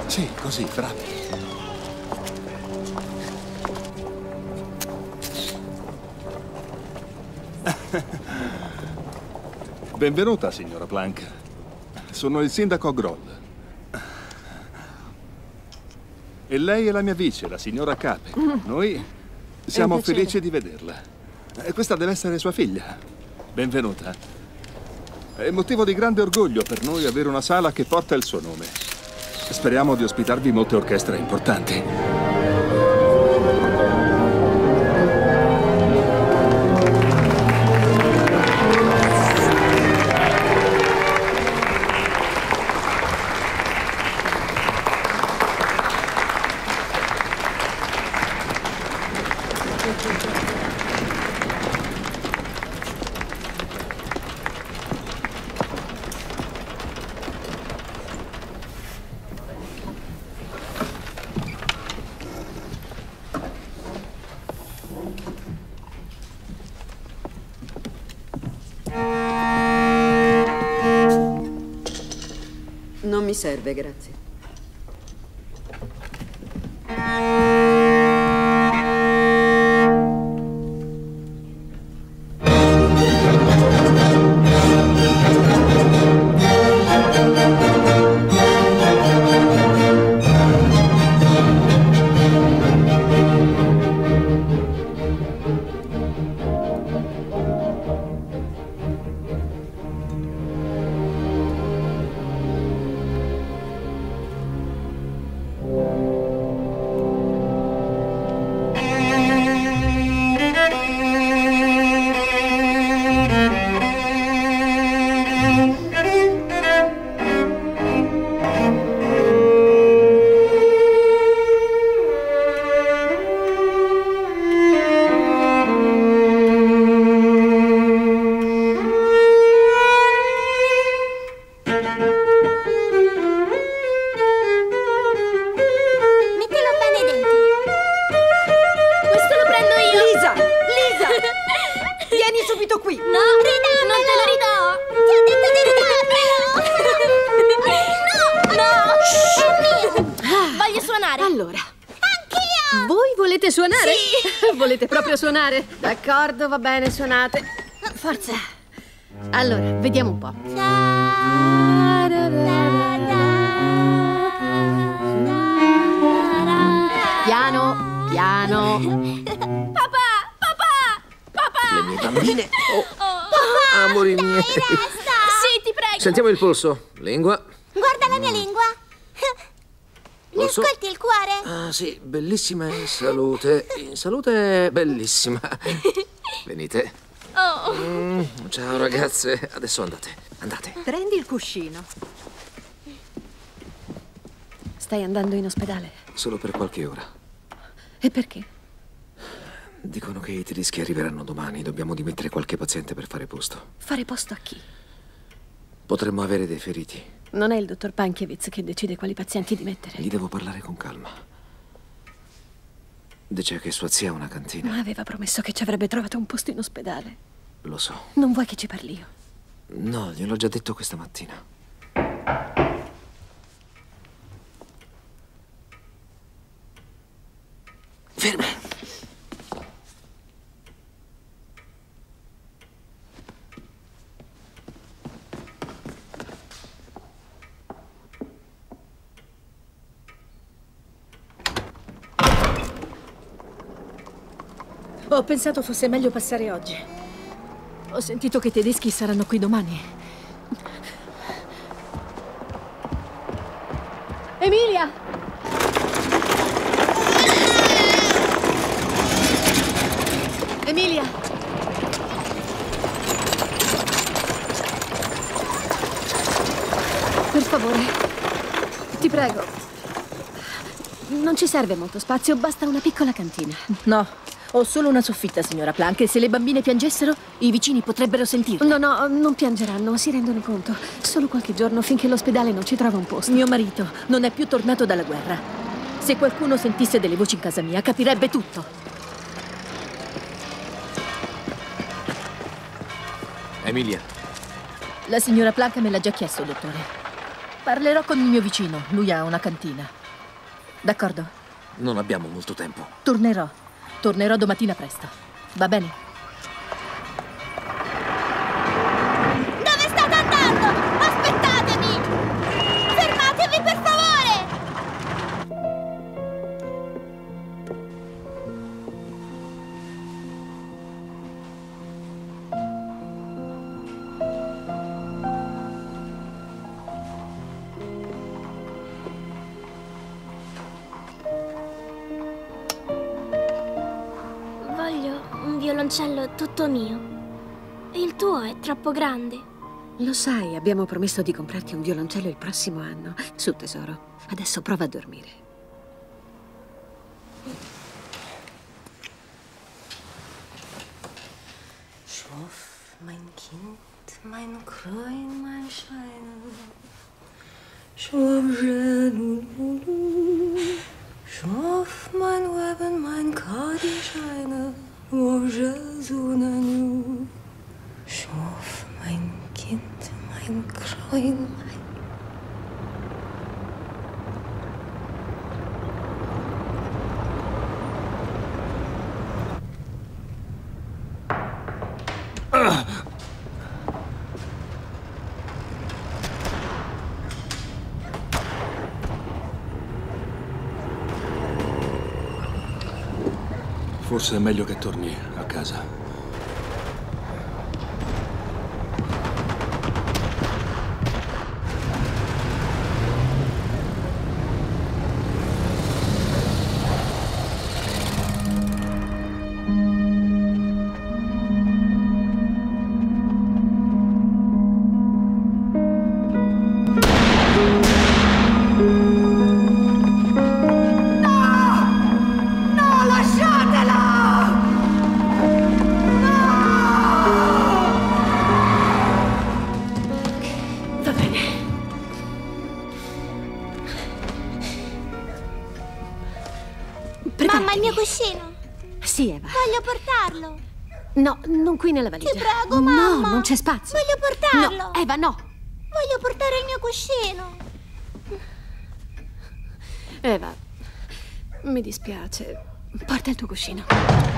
Sì, così, bravi. Benvenuta, signora Plank. Sono il sindaco Groll. E lei è la mia vice, la signora Cape. Noi siamo felici di vederla. Questa deve essere sua figlia. Benvenuta. È motivo di grande orgoglio per noi avere una sala che porta il suo nome. Speriamo di ospitarvi molte orchestre importanti. Non mi serve, grazie. Suonare? D'accordo, va bene, suonate. Forza. Allora, vediamo un po'. Piano, piano. Papà! Le mie bambine. Amori miei. Sì, ti prego. Sentiamo il polso. Lingua. Guarda la mia lingua. Mi ascolti il cuore? Ah, sì, bellissima in salute. In salute, bellissima. Venite. Ciao, ragazze. Adesso andate. Andate. Prendi il cuscino. Stai andando in ospedale? Solo per qualche ora. E perché? Dicono che i tedeschi arriveranno domani. Dobbiamo dimettere qualche paziente per fare posto. Fare posto a chi? Potremmo avere dei feriti. Non è il dottor Pankiewicz che decide quali pazienti dimettere. Gli devo parlare con calma. Dice che sua zia ha una cantina. Ma aveva promesso che ci avrebbe trovato un posto in ospedale. Lo so. Non vuoi che ci parli io? No, gliel'ho già detto questa mattina. Ferma! Ho pensato fosse meglio passare oggi. Ho sentito che i tedeschi saranno qui domani. Emilia! Emilia! Per favore, ti prego. Non ci serve molto spazio, basta una piccola cantina. No. Ho solo una soffitta, signora Plank, e se le bambine piangessero, i vicini potrebbero sentirlo. No, non piangeranno, si rendono conto. Solo qualche giorno, finché l'ospedale non ci trova un posto. Mio marito non è più tornato dalla guerra. Se qualcuno sentisse delle voci in casa mia, capirebbe tutto. Emilia. La signora Plank me l'ha già chiesto, dottore. Parlerò con il mio vicino. Lui ha una cantina. D'accordo? Non abbiamo molto tempo. Tornerò. Tornerò domattina presto. Va bene? Dove state andando? Aspettatemi! Fermatevi, per favore! Voglio un violoncello tutto mio. Il tuo è troppo grande. Lo sai, abbiamo promesso di comprarti un violoncello il prossimo anno. Su, tesoro. Adesso prova a dormire. Schlaf, mein Kind, mein Kräun, mein Schein. Schlaf, Lulu. Schlaf, mein Weben, mein Kadischeine. Schlaf, mein Kind, mein Kräun, mein... Forse è meglio che torni a casa. Mamma, il mio cuscino! Sì, Eva. Voglio portarlo! No, non qui nella valigia. Ti prego, mamma! No, non c'è spazio. Voglio portarlo! No, Eva, no! Voglio portare il mio cuscino! Eva, mi dispiace. Porta il tuo cuscino.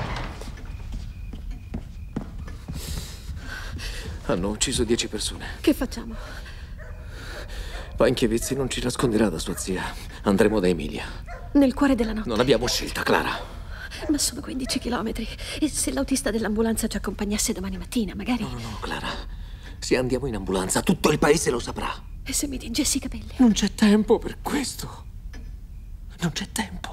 Hanno ucciso 10 persone. Che facciamo? Panchevizzi non ci nasconderà da sua zia. Andremo da Emilia. Nel cuore della notte. Non abbiamo scelta, Clara. Ma sono 15 chilometri. E se l'autista dell'ambulanza ci accompagnasse domani mattina, magari... No, Clara. Se andiamo in ambulanza, tutto il paese lo saprà. E se mi tingessi i capelli? Non c'è tempo per questo. Non c'è tempo.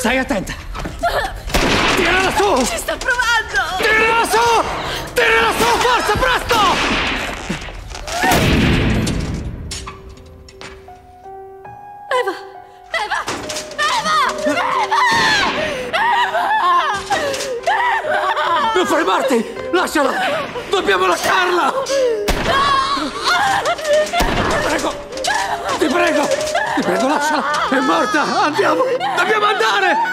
Stai attenta! Tirala su! Ci sto provando! Tirala su! Tirala su! Forza, presto! Eva! Non fermarti! Lasciala! Dobbiamo lasciarla! Ti prego! Ti prego, lasciala! È morta! Andiamo! Dobbiamo andare!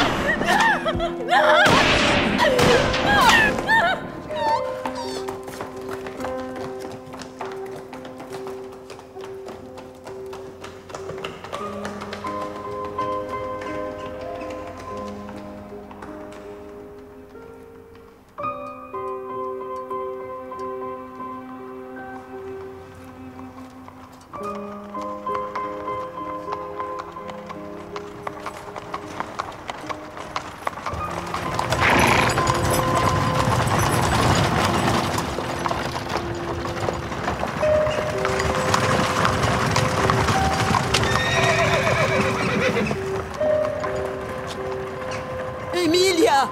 Emilia!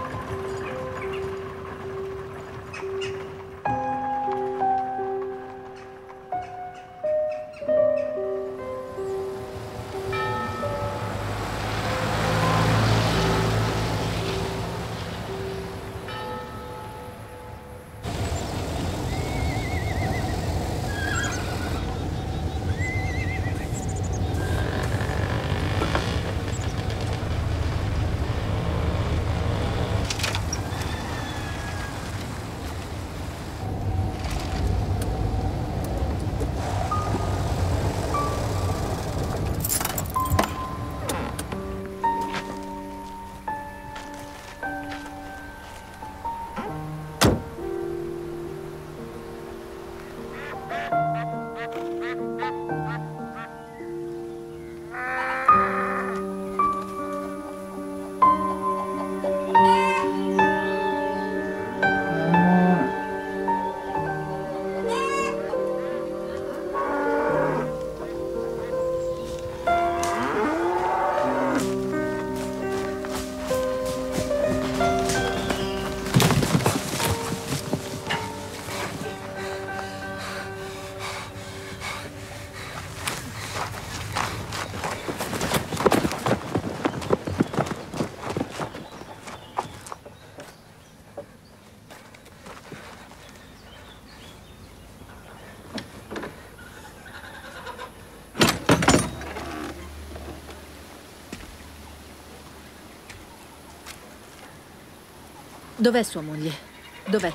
Dov'è sua moglie? Dov'è?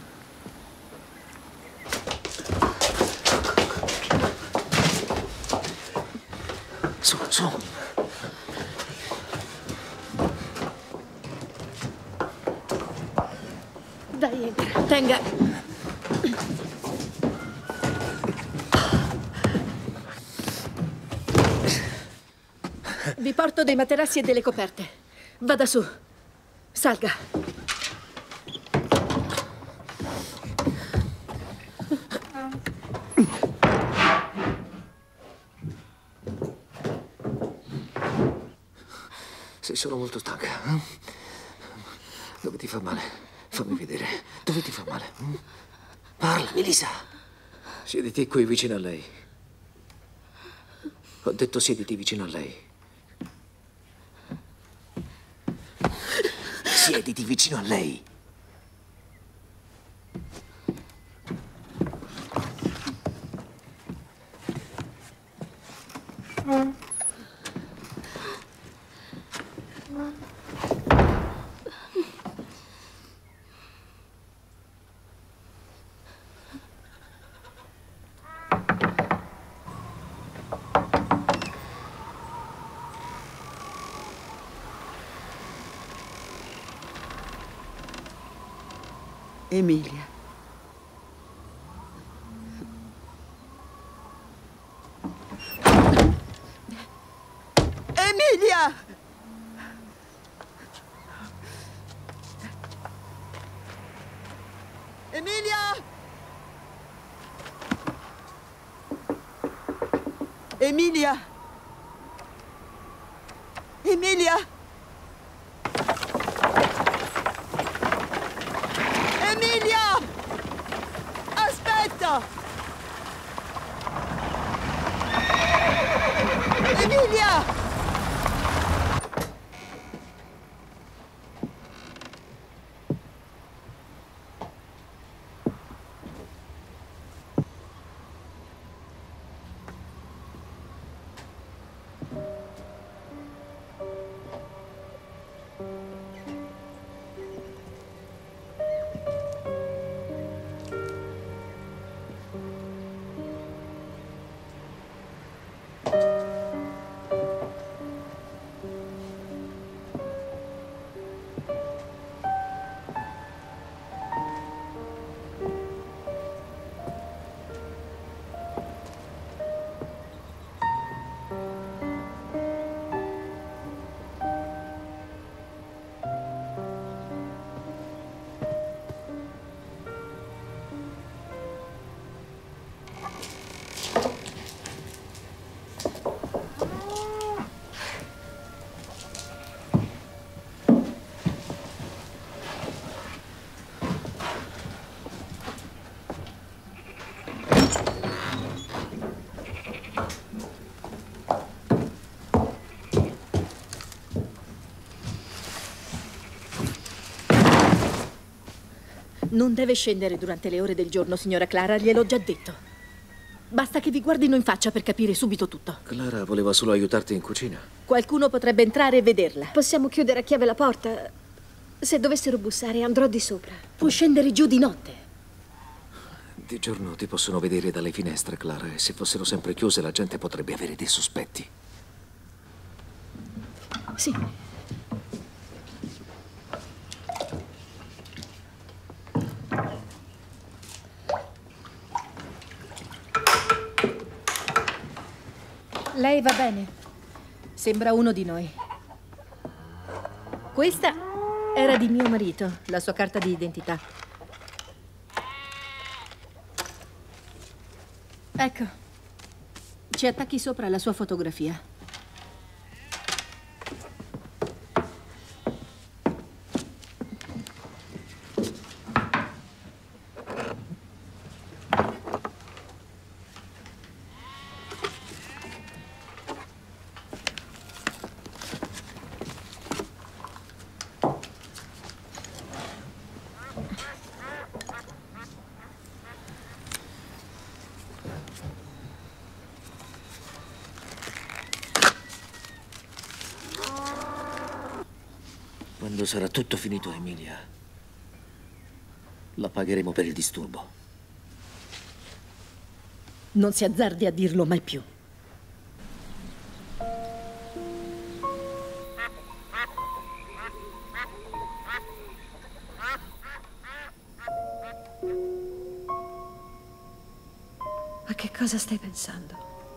Su, su. Dai, entra. Tenga. Vi porto dei materassi e delle coperte. Vada su. Salga. Sei solo molto stanca. Dove ti fa male? Fammi vedere. Dove ti fa male? Parla, Melissa. Siediti qui vicino a lei. Ho detto siediti vicino a lei. Siediti vicino a lei. Emilia. Emilia! Emilia! Emilia! Emilia! Aiuto! Emilia! Non deve scendere durante le ore del giorno, signora Clara, gliel'ho già detto. Basta che vi guardino in faccia per capire subito tutto. Clara voleva solo aiutarti in cucina. Qualcuno potrebbe entrare e vederla. Possiamo chiudere a chiave la porta. Se dovessero bussare, andrò di sopra. Può scendere giù di notte. Di giorno ti possono vedere dalle finestre, Clara, e se fossero sempre chiuse la gente potrebbe avere dei sospetti. Sì. Lei va bene. Sembra uno di noi. Questa era di mio marito, la sua carta di identità. Ecco, ci attacchi sopra la sua fotografia. Quando sarà tutto finito, Emilia, la pagheremo per il disturbo. Non si azzardi a dirlo mai più. A che cosa stai pensando?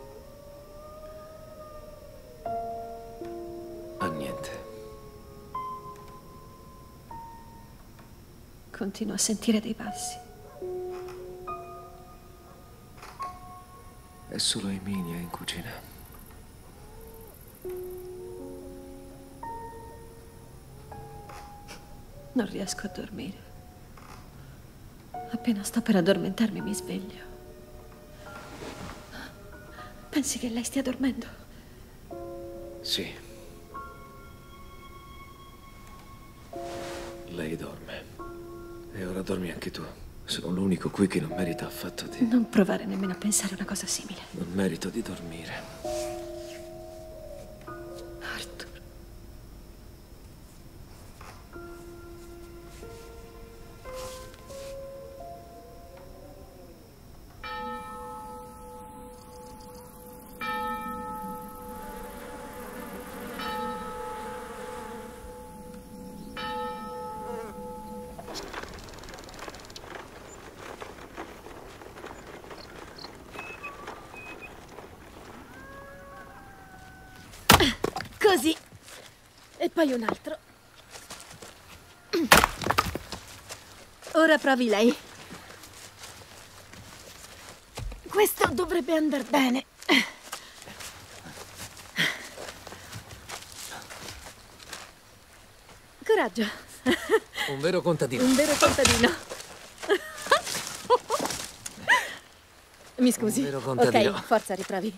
A niente. Continuo a sentire dei passi. È solo Emilia in cucina. Non riesco a dormire. Appena sto per addormentarmi mi sveglio. Pensi che lei stia dormendo? Sì. Lei dorme. E ora dormi anche tu. Sono l'unico qui che non merita affatto di... Non provare nemmeno a pensare a una cosa simile. Non merito di dormire. Arthur. Così. E poi un altro. Ora provi lei. Questo dovrebbe andar bene. Coraggio. Un vero contadino. Un vero contadino. Mi scusi? Un vero contadino. Ok, forza, riprovi.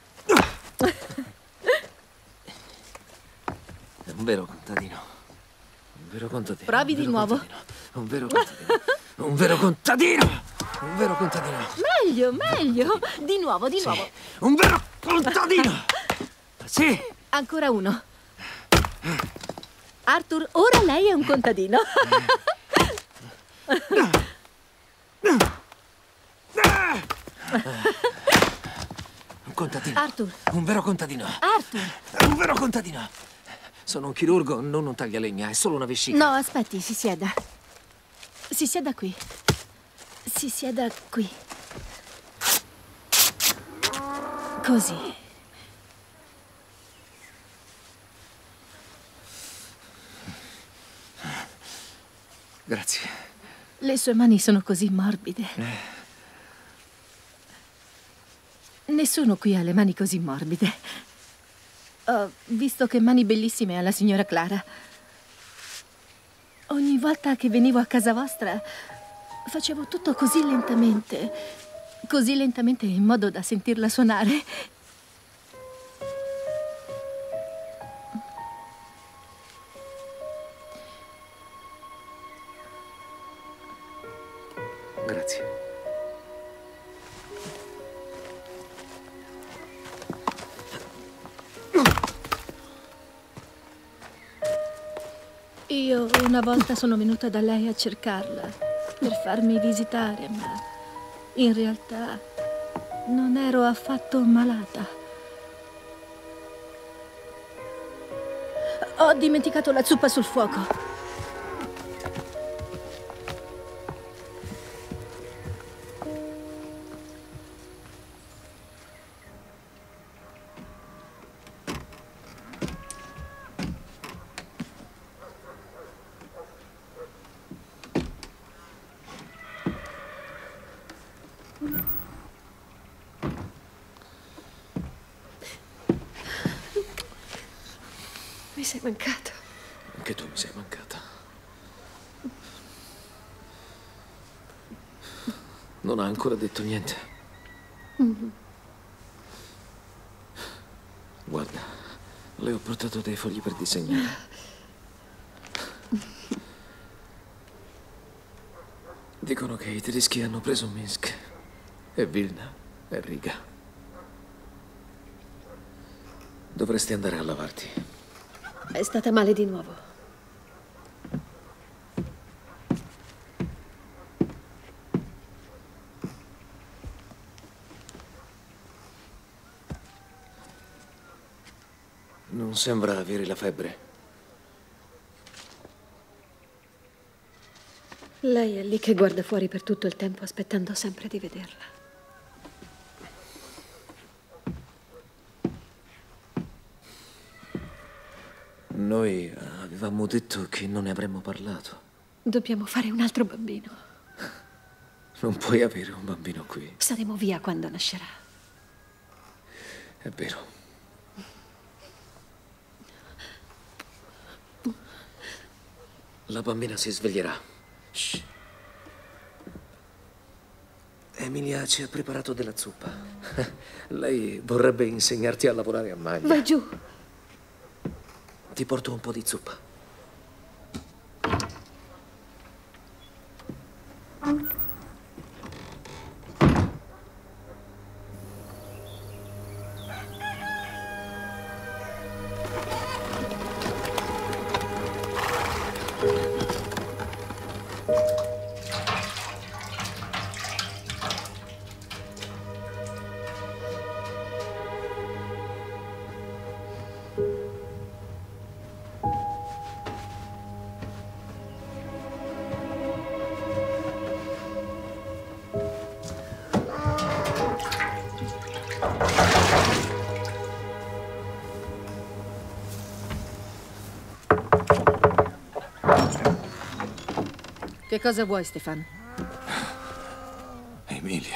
È un vero contadino. Un vero contadino. Provi di nuovo. Un vero contadino. Un vero contadino. Un vero contadino. Meglio, meglio. Di nuovo, di nuovo. Un vero contadino. Sì. Ancora uno. Arthur, ora lei è un contadino. Un contadino. Arthur. Un vero contadino. Arthur. Un vero contadino. Sono un chirurgo, non un taglialegna, è solo una vescica. No, aspetti, si sieda. Si sieda qui. Si sieda qui. Così. Grazie. Le sue mani sono così morbide. Nessuno qui ha le mani così morbide. Ho visto che mani bellissime ha la signora Clara. Ogni volta che venivo a casa vostra facevo tutto così lentamente in modo da sentirla suonare. Grazie. Io una volta sono venuta da lei a cercarla per farmi visitare, ma in realtà non ero affatto malata. Ho dimenticato la zuppa sul fuoco. Mi sei mancato. Anche tu mi sei mancata. Non ha ancora detto niente. Guarda, le ho portato dei fogli per disegnare. Dicono che i tedeschi hanno preso Minsk e Vilna e Riga. Dovresti andare a lavarti. È stata male di nuovo. Non sembra avere la febbre. Lei è lì che guarda fuori per tutto il tempo, aspettando sempre di vederla. Noi avevamo detto che non ne avremmo parlato. Dobbiamo fare un altro bambino. Non puoi avere un bambino qui. Saremo via quando nascerà. È vero. La bambina si sveglierà. Shh. Emilia ci ha preparato della zuppa. Lei vorrebbe insegnarti a lavorare a maglia. Vai giù. Ti porto un po' di zuppa. Che cosa vuoi, Stefan? Emilia.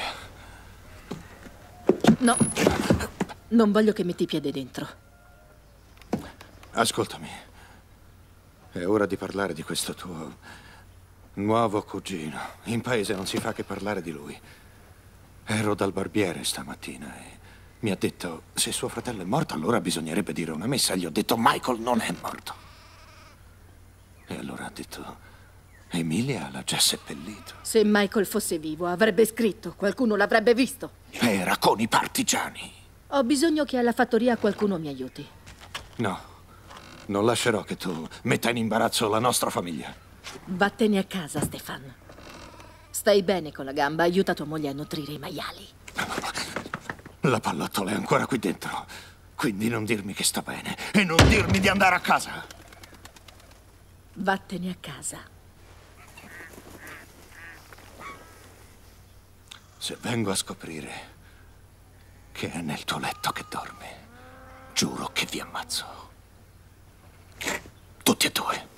No, non voglio che metti piede dentro. Ascoltami. È ora di parlare di questo tuo nuovo cugino. In paese non si fa che parlare di lui. Ero dal barbiere stamattina e mi ha detto: se suo fratello è morto, allora bisognerebbe dire una messa. Gli ho detto: Michael non è morto. E allora ha detto: Emilia l'ha già seppellito. Se Michael fosse vivo, avrebbe scritto. Qualcuno l'avrebbe visto. Era con i partigiani. Ho bisogno che alla fattoria qualcuno mi aiuti. No, non lascerò che tu metta in imbarazzo la nostra famiglia. Vattene a casa, Stefan. Stai bene con la gamba, aiuta tua moglie a nutrire i maiali. La pallottola è ancora qui dentro, quindi non dirmi che sta bene e non dirmi di andare a casa. Vattene a casa. Se vengo a scoprire che è nel tuo letto che dormi, giuro che vi ammazzo. Tutti e due.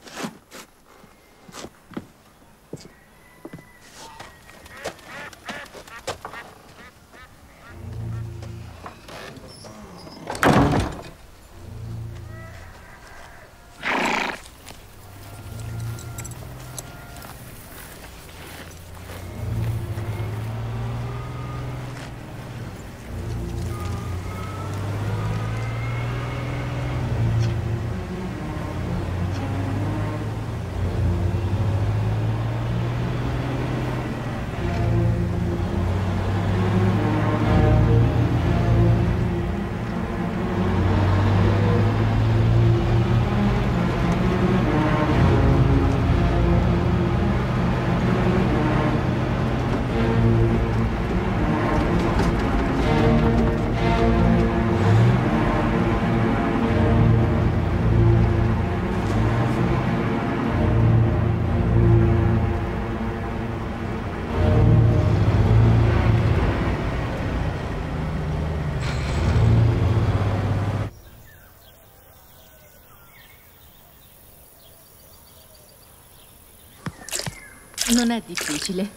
Non è difficile.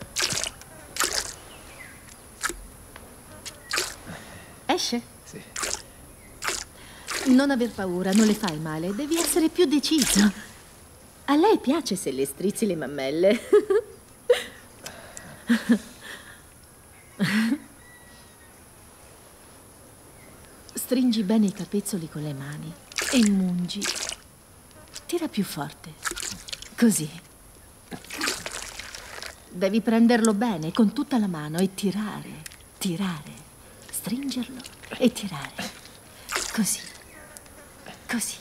Esce? Sì. Non aver paura, non le fai male. Devi essere più deciso. A lei piace se le strizzi le mammelle. Stringi bene i capezzoli con le mani e mungi. Tira più forte. Così. Devi prenderlo bene, con tutta la mano, e tirare, tirare, stringerlo e tirare. Così, così.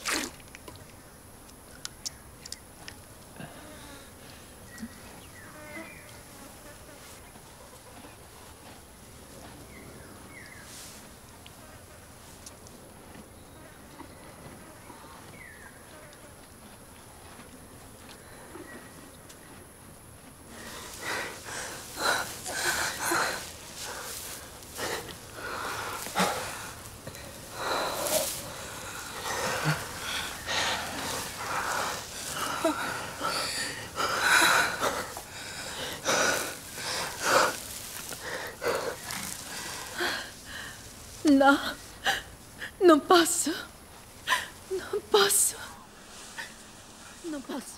No, non posso. Non posso. Non posso.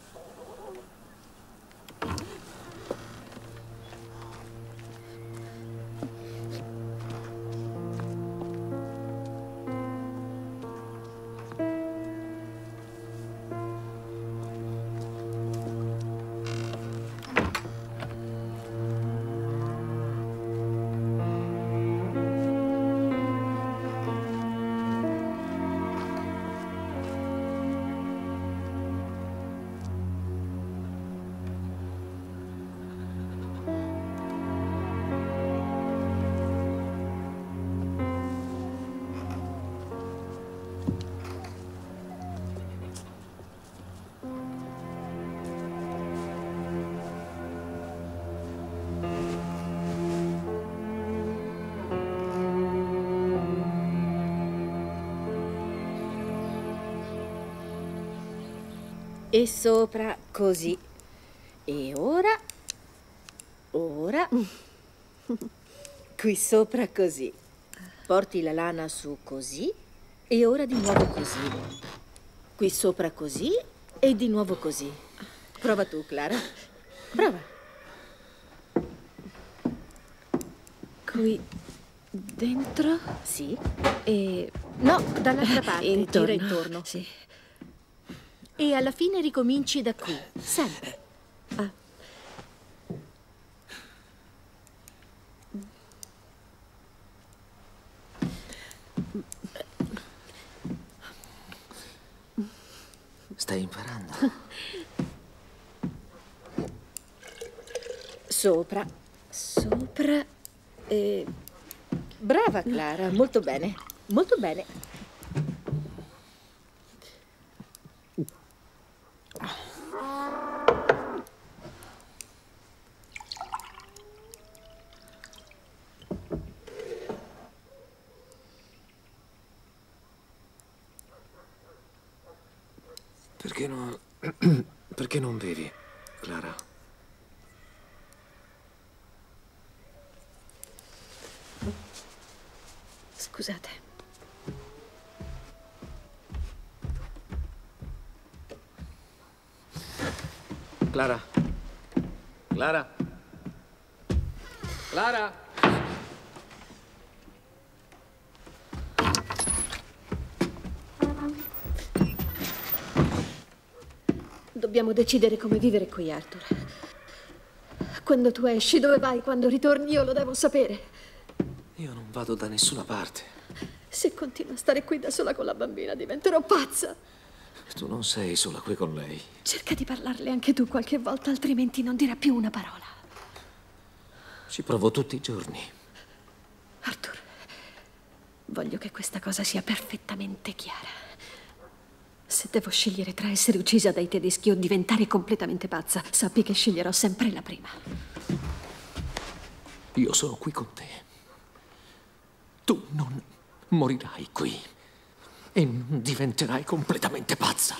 E sopra così. E ora qui sopra così. Porti la lana su così e ora di nuovo così. Qui sopra così e di nuovo così. Prova tu, Clara. Prova. Qui dentro? Sì. E... No, dall'altra parte. Intorno. Gira intorno. Sì. E alla fine ricominci da qui, sempre. Ah. Stai imparando? Sopra. Sopra e... Brava Clara, molto bene. Molto bene. Perché non bevi, Clara? Scusate. Clara? Clara? Clara? Dobbiamo decidere come vivere qui, Arthur. Quando tu esci, dove vai? Quando ritorni, io lo devo sapere. Io non vado da nessuna parte. Se continuo a stare qui da sola con la bambina, diventerò pazza. Tu non sei sola qui con lei. Cerca di parlarle anche tu qualche volta, altrimenti non dirà più una parola. Ci provo tutti i giorni. Arthur, voglio che questa cosa sia perfettamente chiara. Se devo scegliere tra essere uccisa dai tedeschi o diventare completamente pazza, sappi che sceglierò sempre la prima. Io sono qui con te. Tu non morirai qui e non diventerai completamente pazza.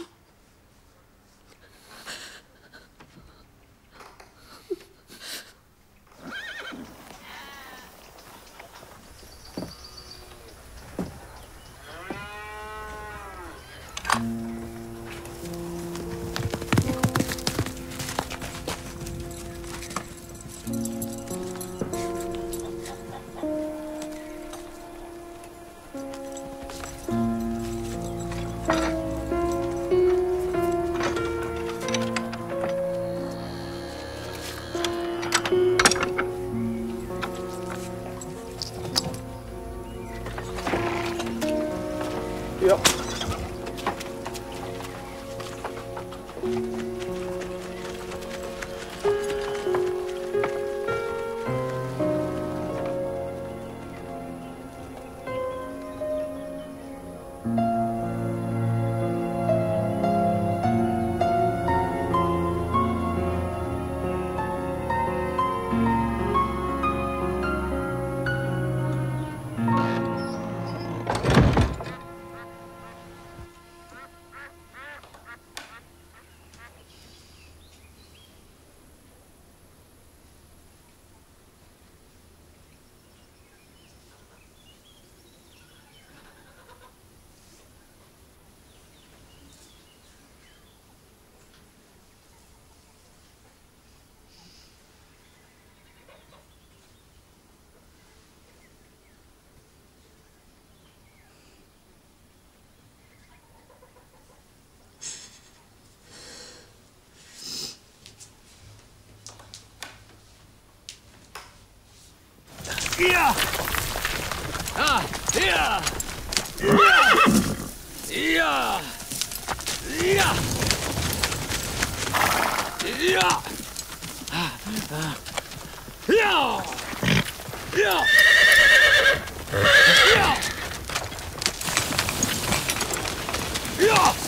Ia! Ah! Ia! Ia! Ia! Ia! Ia! Ia! Ia!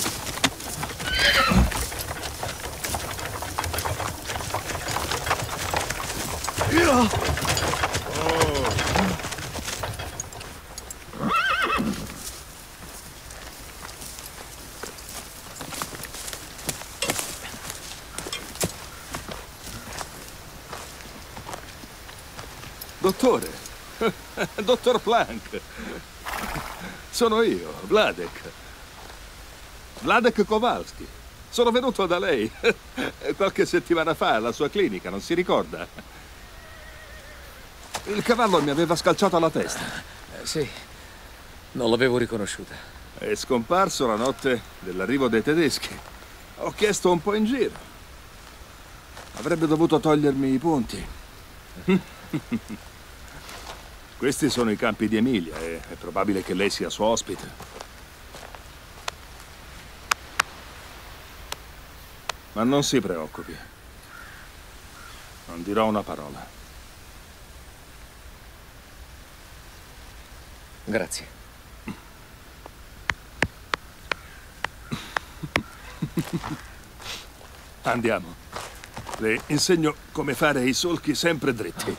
Dottore, dottor Planck, sono io, Vladek. Vladek Kowalski. Sono venuto da lei qualche settimana fa alla sua clinica, non si ricorda? Il cavallo mi aveva scalciato la testa. Sì, non l'avevo riconosciuta. È scomparso la notte dell'arrivo dei tedeschi. Ho chiesto un po' in giro. Avrebbe dovuto togliermi i punti. Questi sono i campi di Emilia e è probabile che lei sia sua ospite. Ma non si preoccupi. Non dirò una parola. Grazie. Andiamo. Le insegno come fare i solchi sempre dritti.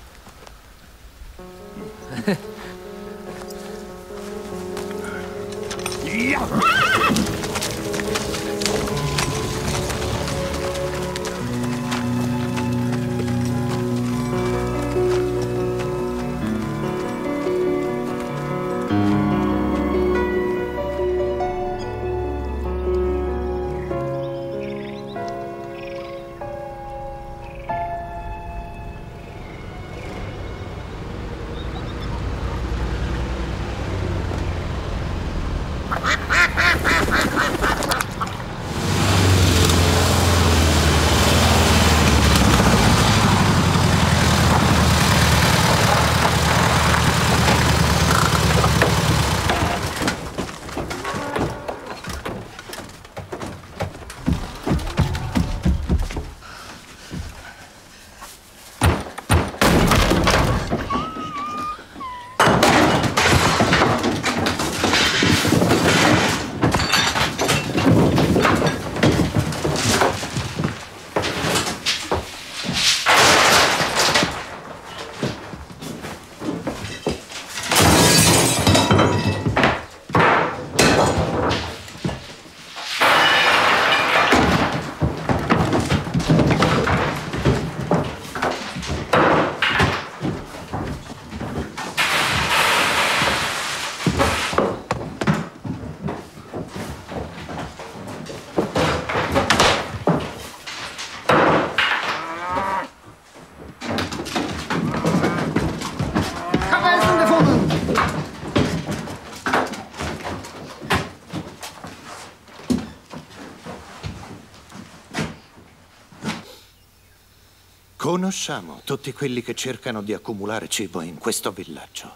Conosciamo tutti quelli che cercano di accumulare cibo in questo villaggio.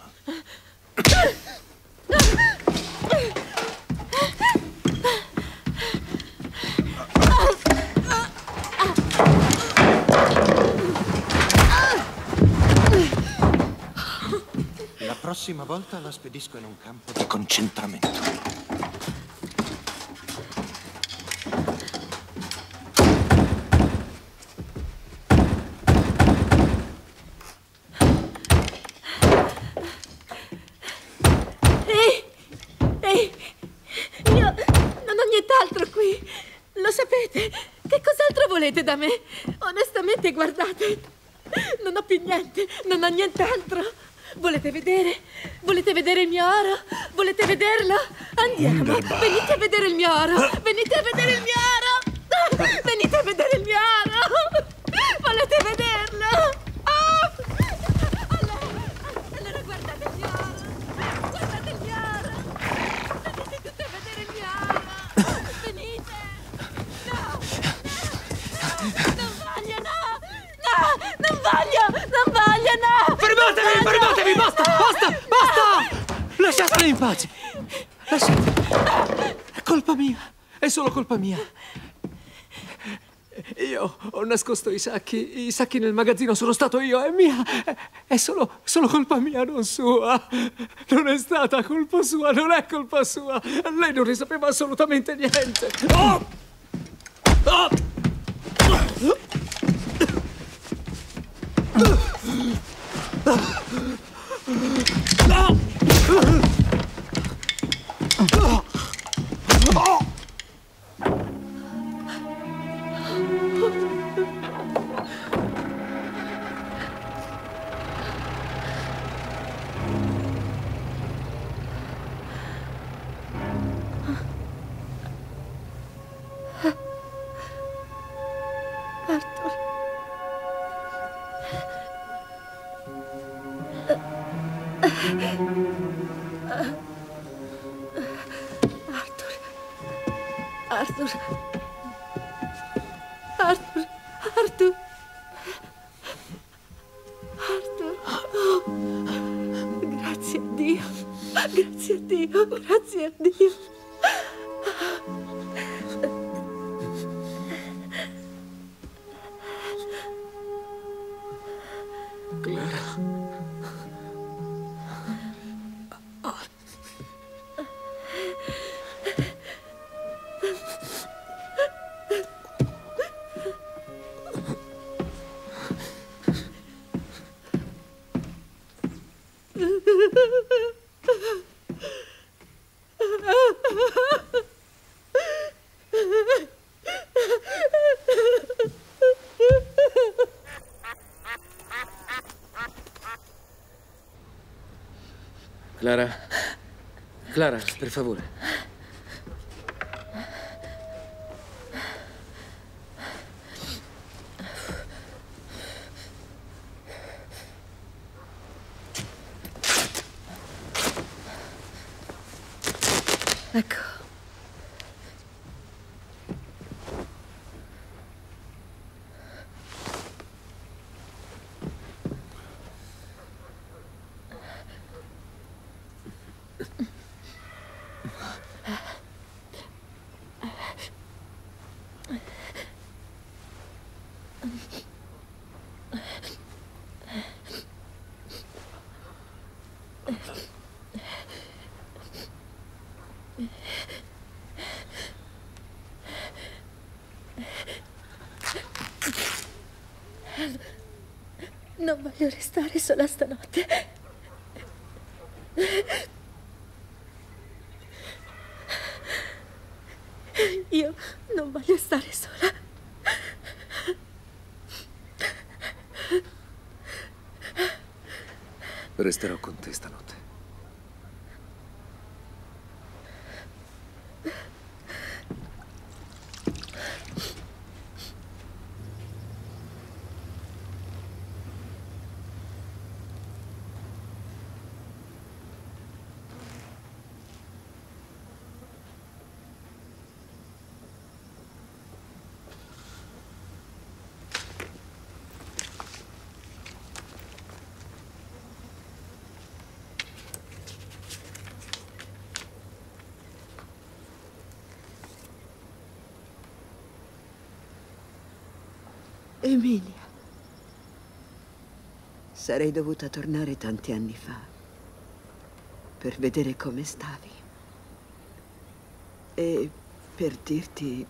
La prossima volta la spedisco in un campo di concentramento. Da me, onestamente, guardate, non ho più niente, non ho nient'altro. Volete vedere? Volete vedere il mio oro? Volete vederlo? Andiamo, venite a vedere il mio oro, venite a vedere il mio oro, venite a vedere il mio oro, volete vederlo? Allora guardate il mio oro, guardate il mio oro, venite tutti a vedere il mio oro, venite. Non voglio, no! Fermatevi, basta! Lasciatemi in pace! Lasciatemi! È colpa mia, è solo colpa mia. Io ho nascosto i sacchi nel magazzino, sono stato io, è mia! È solo colpa mia, non sua! Non è stata colpa sua, non è colpa sua! Lei non ne sapeva assolutamente niente! Oh! Oh! Arthur. Arthur. Arthur. Arthur. Grazie a Dio. Grazie a Dio. Grazie a Dio. Clara. Clara. Clara, per favore. Ecco. Non voglio restare sola stanotte. Io non voglio stare sola. Resterò con te stanotte. Emilia, sarei dovuta tornare tanti anni fa per vedere come stavi e per dirti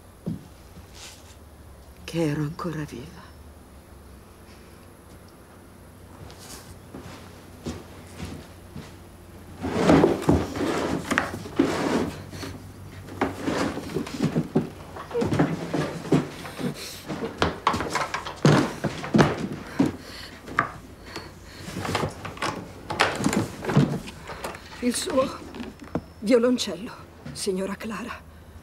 che ero ancora viva. Il suo violoncello, signora Clara.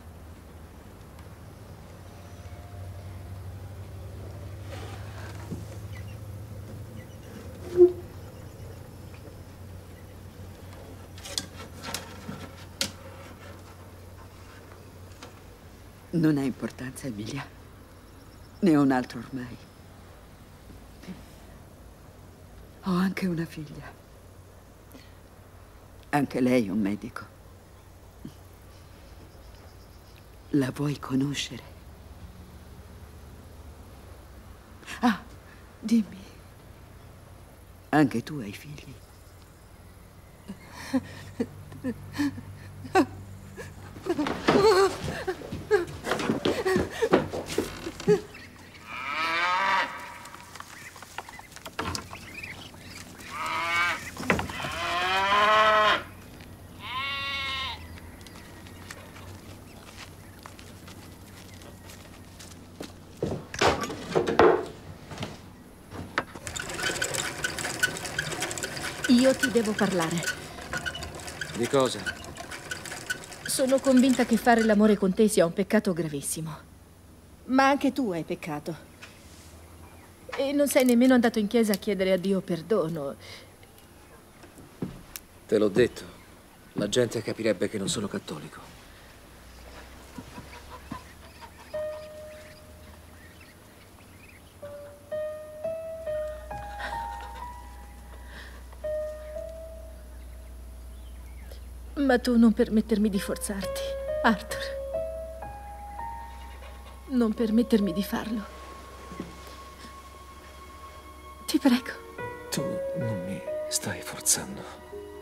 Non ha importanza, Emilia. Ne ho un altro ormai. Ho anche una figlia. Anche lei è un medico. La vuoi conoscere? Ah, dimmi. Anche tu hai figli? Io ti devo parlare. Di cosa? Sono convinta che fare l'amore con te sia un peccato gravissimo. Ma anche tu hai peccato. E non sei nemmeno andato in chiesa a chiedere a Dio perdono. Te l'ho detto. La gente capirebbe che non sono cattolico. Ma tu non permettermi di forzarti, Arthur. Non permettermi di farlo. Ti prego. Tu non mi stai forzando.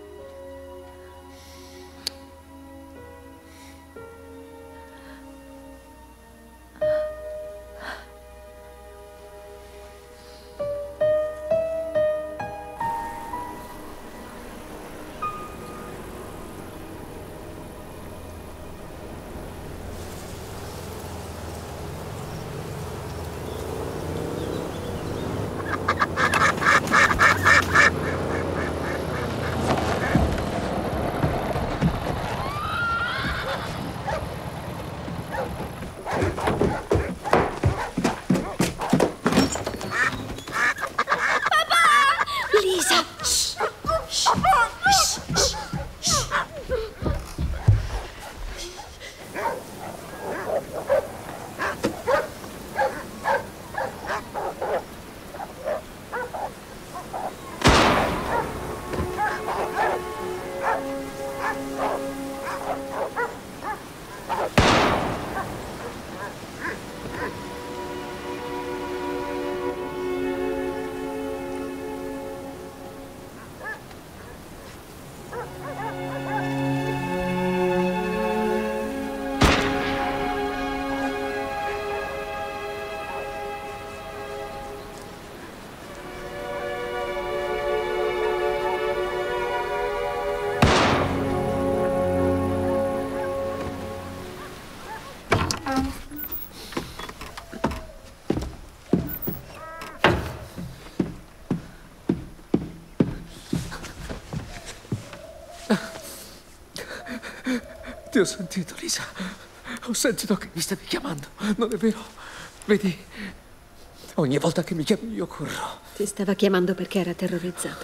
Ti ho sentito, Lisa. Ho sentito che mi stavi chiamando. Non è vero? Vedi, ogni volta che mi chiami io corro. Ti stava chiamando perché era terrorizzata.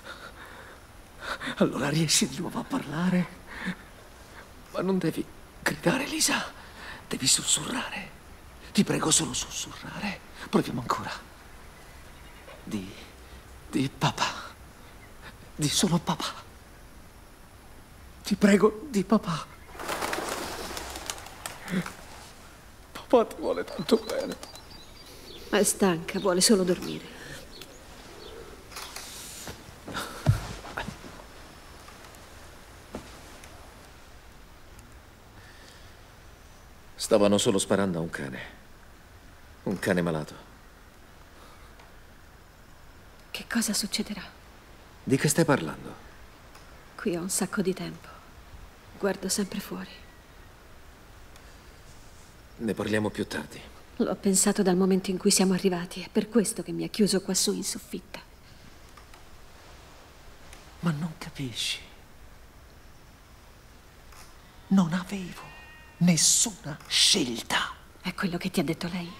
Allora riesci di nuovo a parlare? Ma non devi gridare, Lisa. Devi sussurrare. Ti prego, solo sussurrare. Proviamo ancora. Di papà. Di solo papà. Ti prego, di papà. Papà ti vuole tanto bene. Ma è stanca, vuole solo dormire. Stavano solo sparando a un cane. Un cane malato. Che cosa succederà? Di che stai parlando? Qui ho un sacco di tempo. Guardo sempre fuori. Ne parliamo più tardi. L'ho pensato dal momento in cui siamo arrivati. È per questo che mi ha chiuso quassù in soffitta. Ma non capisci? Non avevo nessuna scelta. È quello che ti ha detto lei?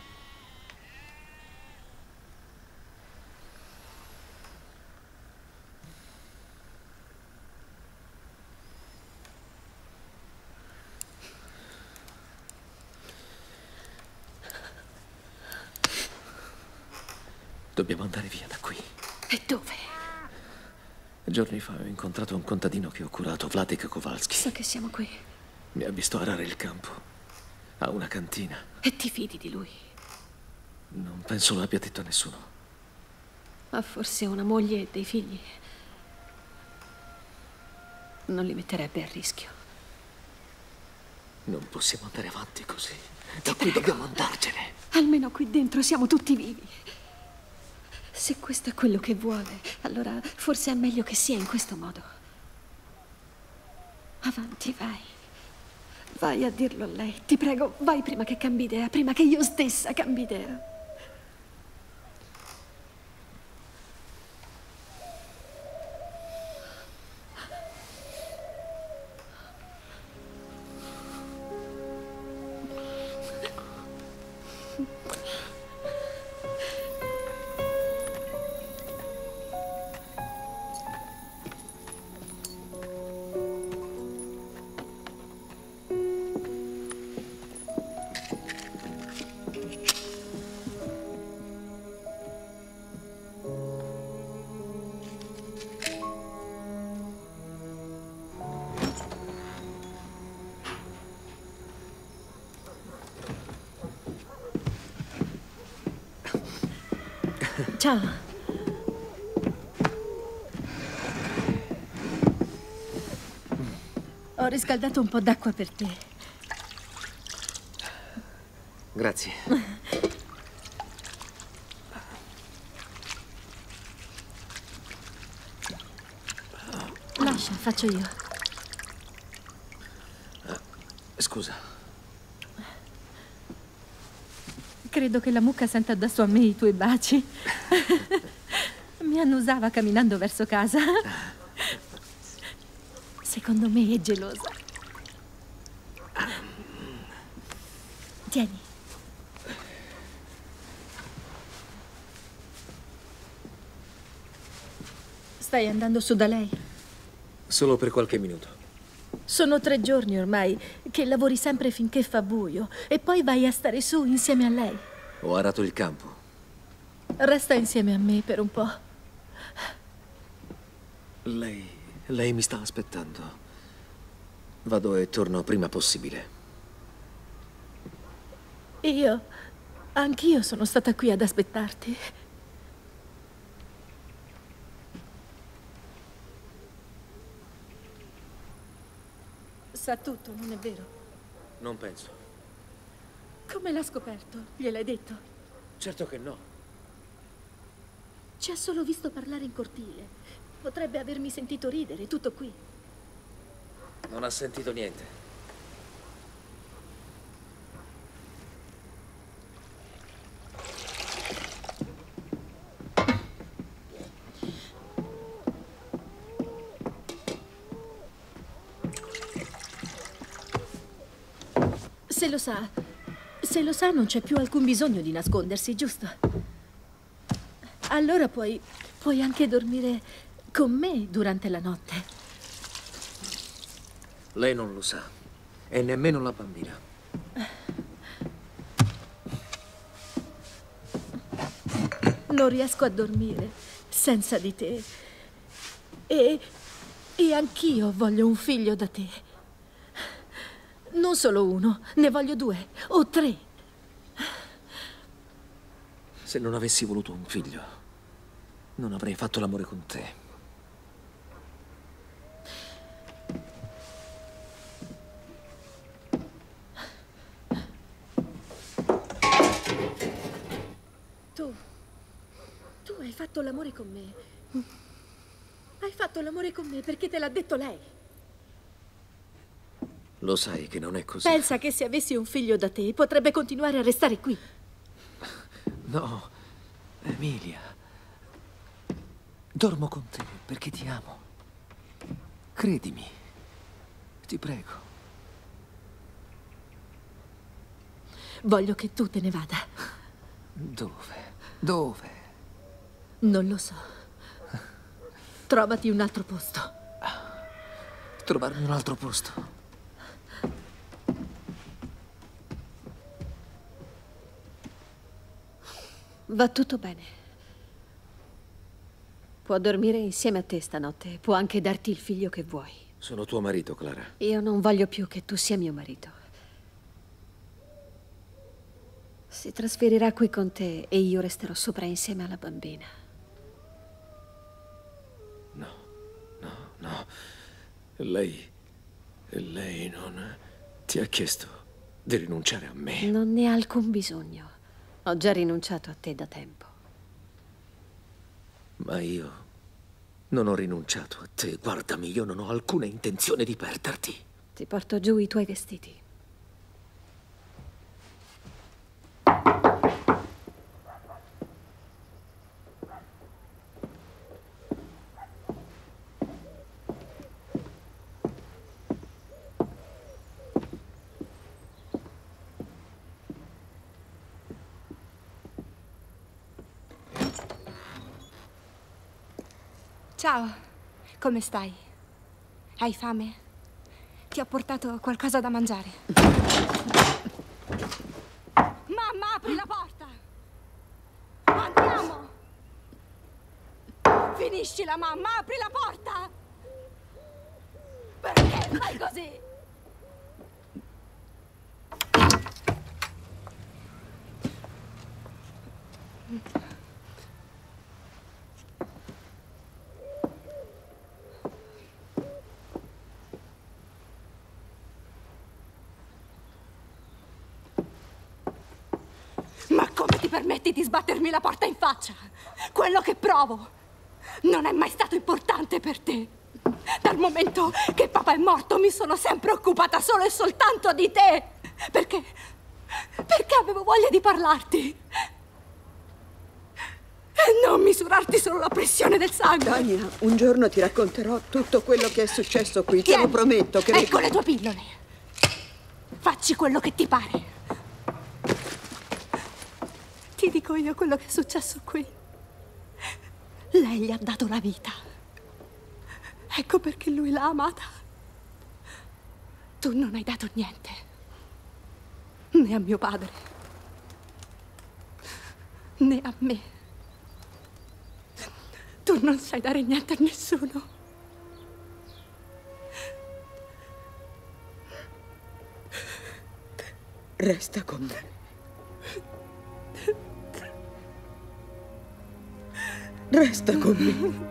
Dobbiamo andare via da qui. E dove? Giorni fa ho incontrato un contadino che ho curato, Vladek Kowalski. So che siamo qui. Mi ha visto arare il campo. Ha una cantina. E ti fidi di lui? Non penso lo abbia detto a nessuno. Ha forse una moglie e dei figli. Non li metterebbe a rischio. Non possiamo andare avanti così. Da qui dobbiamo andarcene. Almeno qui dentro siamo tutti vivi. Se questo è quello che vuole, allora forse è meglio che sia in questo modo. Avanti, vai. Vai a dirlo a lei. Ti prego, vai prima che cambi idea, prima che io stessa cambi idea. Ciao. Ho riscaldato un po' d'acqua per te. Grazie. Lascia, faccio io. Scusa. Credo che la mucca senta addosso a me i tuoi baci. Mi annusava camminando verso casa. Secondo me è gelosa. Tieni. Stai andando su da lei? Solo per qualche minuto. Sono 3 giorni ormai che lavori sempre finché fa buio e poi vai a stare su insieme a lei. Ho arato il campo. Resta insieme a me per un po'. Lei mi sta aspettando. Vado e torno prima possibile. Anch'io sono stata qui ad aspettarti. Sa tutto, non è vero? Non penso. Come l'ha scoperto? Gliel'hai detto? Certo che no. Ci ha solo visto parlare in cortile. Potrebbe avermi sentito ridere, tutto qui. Non ha sentito niente. Se lo sa, non c'è più alcun bisogno di nascondersi, giusto? Allora puoi anche dormire con me durante la notte. Lei non lo sa, e nemmeno la bambina. Non riesco a dormire senza di te. E anch'io voglio un figlio da te. Non solo uno, ne voglio 2 o 3. Se non avessi voluto un figlio, non avrei fatto l'amore con te. Tu hai fatto l'amore con me. Hai fatto l'amore con me perché te l'ha detto lei. Lo sai che non è così. Pensa che se avessi un figlio da te, potrebbe continuare a restare qui. No, Emilia. Dormo con te perché ti amo. Credimi. Ti prego. Voglio che tu te ne vada. Dove? Non lo so. Trovati un altro posto. Trovarmi un altro posto. Va tutto bene. Può dormire insieme a te stanotte. Può anche darti il figlio che vuoi. Sono tuo marito, Clara. Io non voglio più che tu sia mio marito. Si trasferirà qui con te e io resterò sopra insieme alla bambina. No. Lei non ti ha chiesto di rinunciare a me. Non ne ha alcun bisogno. Ho già rinunciato a te da tempo. Ma io non ho rinunciato a te. Guardami, io non ho alcuna intenzione di perderti. Ti porto giù i tuoi vestiti. Ciao, come stai? Hai fame? Ti ho portato qualcosa da mangiare. Mamma, apri la porta! Andiamo! Finiscila, mamma, apri la porta! Perché fai così? ti permetti di sbattermi la porta in faccia? Quello che provo non è mai stato importante per te. Dal momento che papà è morto mi sono sempre occupata solo e soltanto di te. Perché avevo voglia di parlarti. E non misurarti solo la pressione del sangue. Tania, un giorno ti racconterò tutto quello che è successo qui. Te lo prometto che... Ecco le tue pillole. Facci quello che ti pare. Ti dico io quello che è successo qui. Lei gli ha dato la vita. Ecco perché lui l'ha amata. Tu non hai dato niente. Né a mio padre. Né a me. Tu non sai dare niente a nessuno. Resta con me. Resta con me.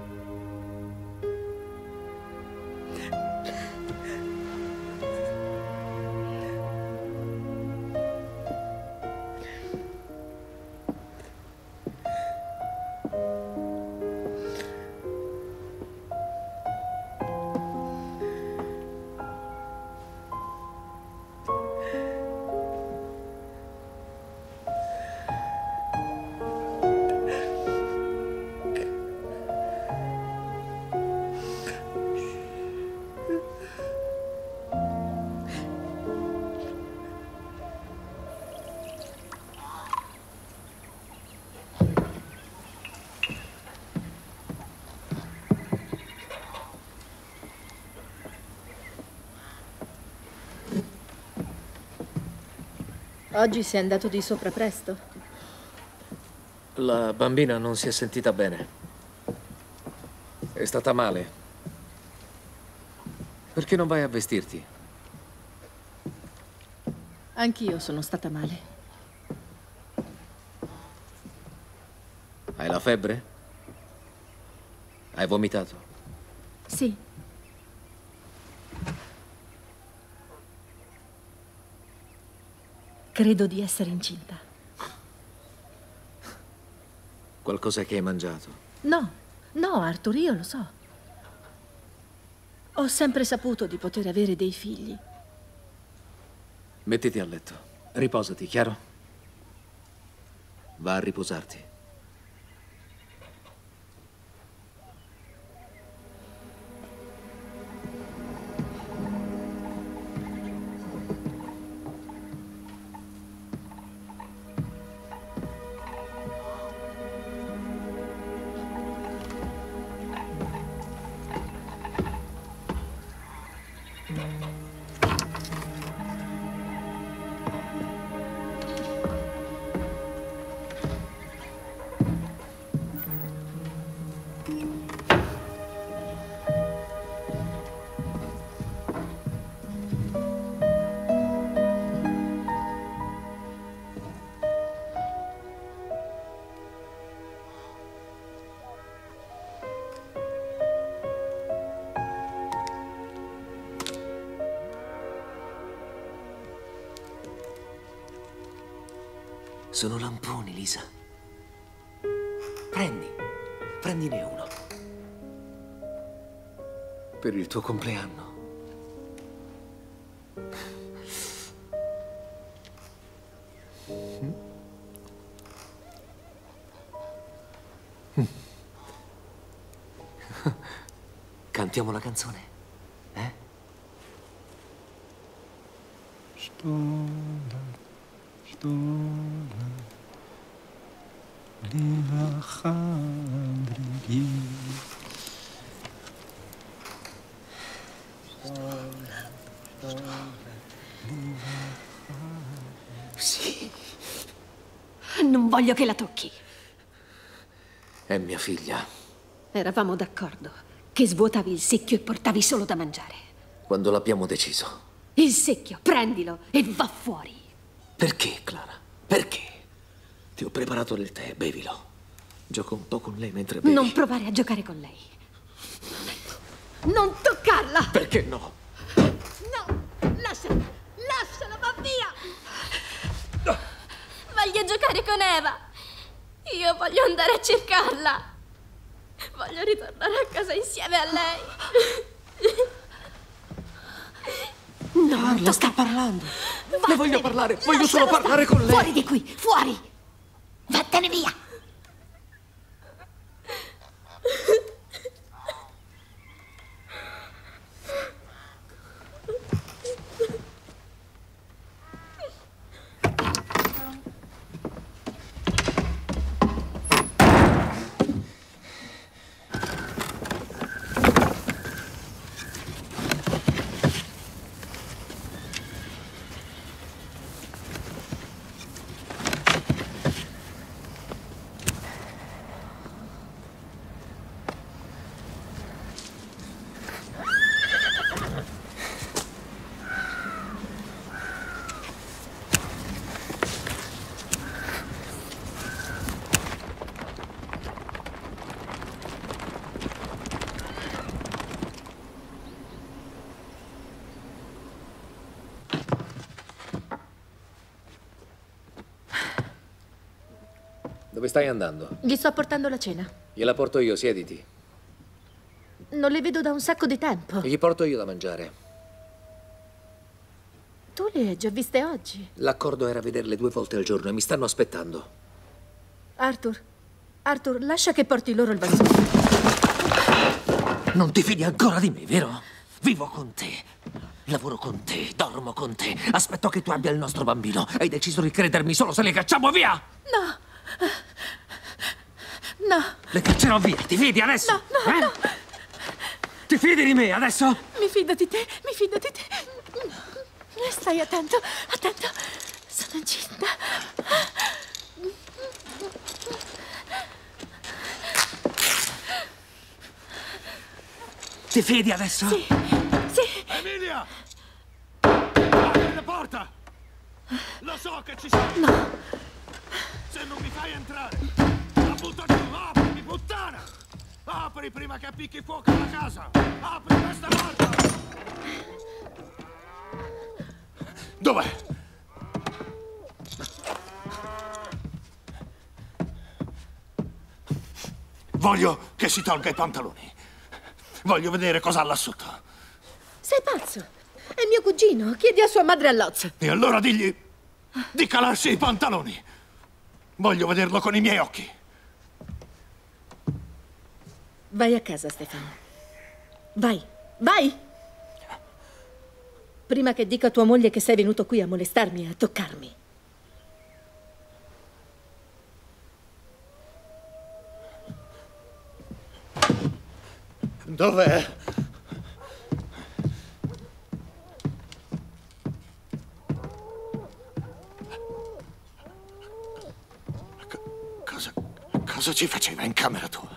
Oggi sei andato di sopra presto? La bambina non si è sentita bene. È stata male. Perché non vai a vestirti? Anch'io sono stata male. Hai la febbre? Hai vomitato? Sì. Credo di essere incinta. Qualcosa che hai mangiato? No, no, Arthur, io lo so. Ho sempre saputo di poter avere dei figli. Mettiti a letto. Riposati, chiaro? Va a riposarti. Sono lamponi, Lisa. Prendine uno. Per il tuo compleanno. Cantiamo la canzone, eh? Sì. Non voglio che la tocchi. È mia figlia. Eravamo d'accordo che svuotavi il secchio e portavi solo da mangiare. Quando l'abbiamo deciso. Il secchio, prendilo e va fuori. Perché, Clara? Perché? Ti ho preparato del tè, bevilo. Gioco un po' con lei mentre bevi. Non provare a giocare con lei. Non toccarla! Perché no? No, lasciala, va via! Voglio giocare con Eva! Io voglio andare a cercarla. Voglio ritornare a casa insieme a lei. No, Parla, sta parlando. Ne voglio parlare, voglio solo Lascialo parlare stare. con lei. Fuori di qui, fuori! Vattene via! Dove stai andando? Gli sto portando la cena. Gliela porto io, siediti. Non le vedo da un sacco di tempo. Gli porto io da mangiare. Tu le hai già viste oggi. L'accordo era vederle 2 volte al giorno e mi stanno aspettando. Arthur, lascia che porti loro il vaso. Non ti fidi ancora di me, vero? Vivo con te. Lavoro con te, dormo con te. Aspetto che tu abbia il nostro bambino. Hai deciso di credermi solo se le cacciamo via? No. No. Le caccerò via, ti fidi adesso? No. Ti fidi di me adesso? Mi fido di te. Stai attento. Sono incinta. Ti fidi adesso? Sì. Emilia! Apri la porta! Lo so che ci sei! No. Se non mi fai entrare, la butto giù! Apri, puttana! Apri prima che appicchi fuoco alla casa! Apri questa porta! Dov'è? Voglio che si tolga i pantaloni. Voglio vedere cosa ha là sotto. Sei pazzo? È mio cugino. Chiedi a sua madre all'Oz. E allora digli di calarsi i pantaloni. Voglio vederlo con i miei occhi. Vai a casa, Stefano. Vai. Prima che dica a tua moglie che sei venuto qui a molestarmi e a toccarmi. Dov'è? Cosa ci faceva in camera tua?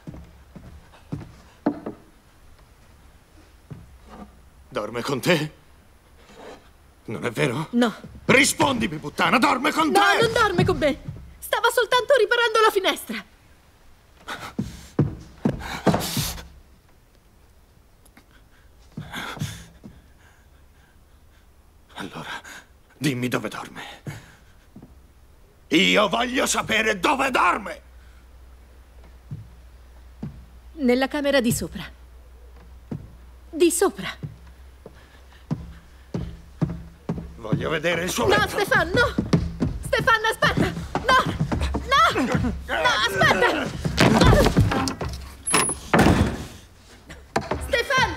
Dorme con te? Non è vero? No. Rispondimi, puttana, dorme con te! No, non dorme con me. Stava soltanto riparando la finestra. Allora, dimmi dove dorme. Io voglio sapere dove dorme! Nella camera di sopra. Di sopra. Voglio vedere il suo No, letto. Stefano, no! Stefano, aspetta! No, aspetta! Stefano!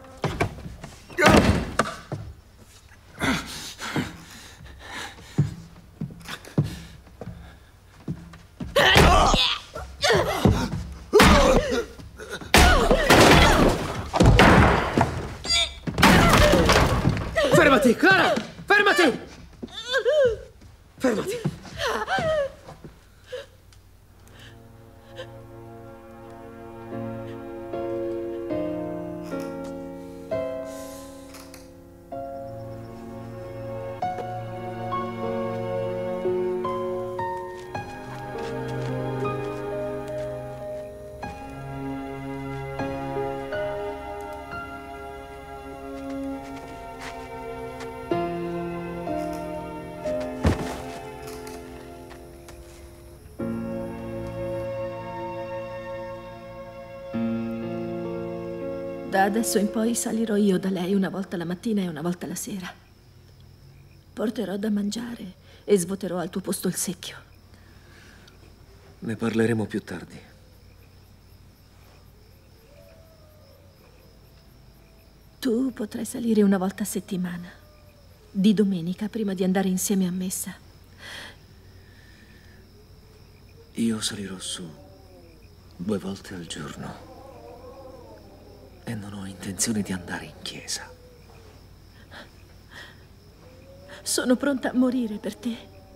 Fermati, Clara! Fermati! Fermati! Da adesso in poi salirò io da lei una volta la mattina e una volta la sera. Porterò da mangiare e svuoterò al tuo posto il secchio. Ne parleremo più tardi. Tu potrai salire una volta a settimana, di domenica, prima di andare insieme a messa. Io salirò su 2 volte al giorno e non ho intenzione di andare in chiesa. Sono pronta a morire per te.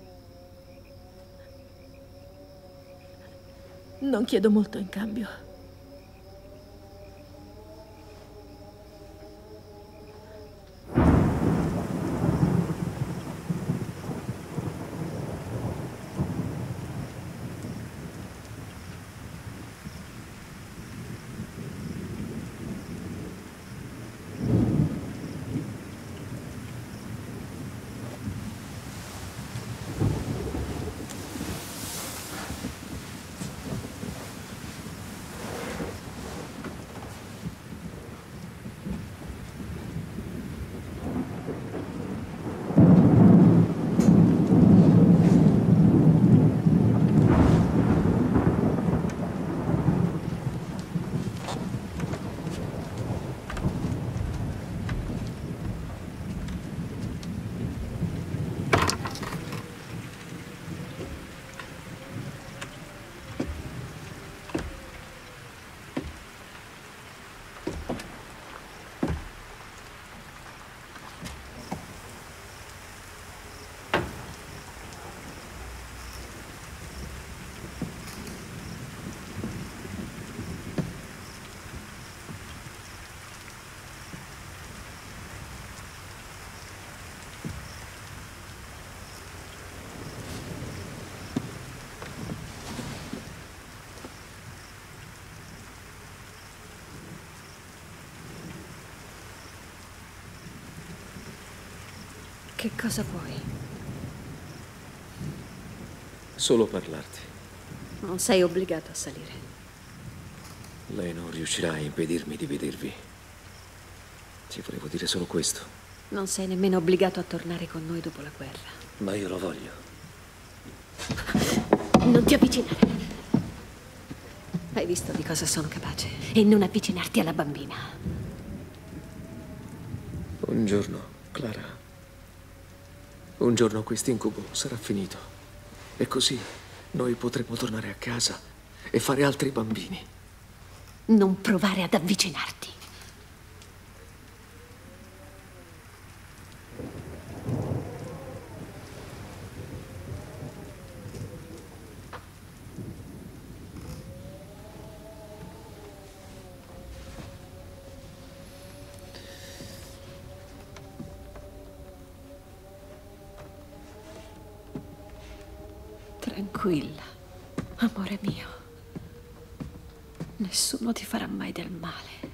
Non chiedo molto in cambio. Che cosa vuoi? Solo parlarti. Non sei obbligato a salire. Lei non riuscirà a impedirmi di vedervi. Ti volevo dire solo questo. Non sei nemmeno obbligato a tornare con noi dopo la guerra. Ma io lo voglio. Non ti avvicinare. Hai visto di cosa sono capace. E non avvicinarti alla bambina. Un giorno, Clara. Un giorno quest'incubo sarà finito. E così noi potremo tornare a casa e fare altri bambini. Non provare ad avvicinarti. Tranquilla, amore mio. Nessuno ti farà mai del male.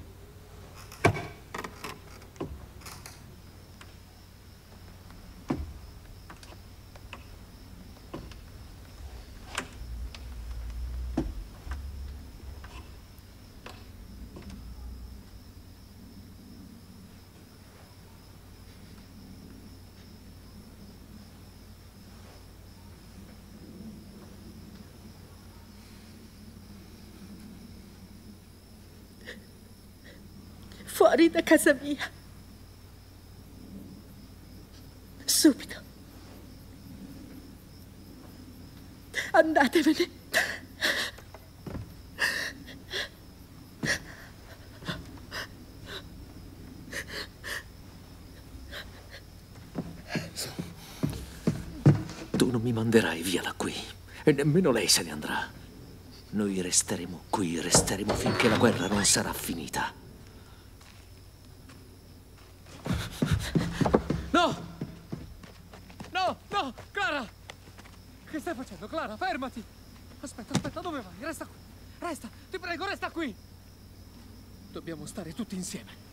Fuori da casa mia. Subito. Andatevene. Tu non mi manderai via da qui. E nemmeno lei se ne andrà. Noi resteremo qui, resteremo finché la guerra non sarà finita. No! No, no, Clara! Che stai facendo, Clara? Fermati! Aspetta, aspetta, dove vai? Resta qui. Resta, ti prego, resta qui. Dobbiamo stare tutti insieme.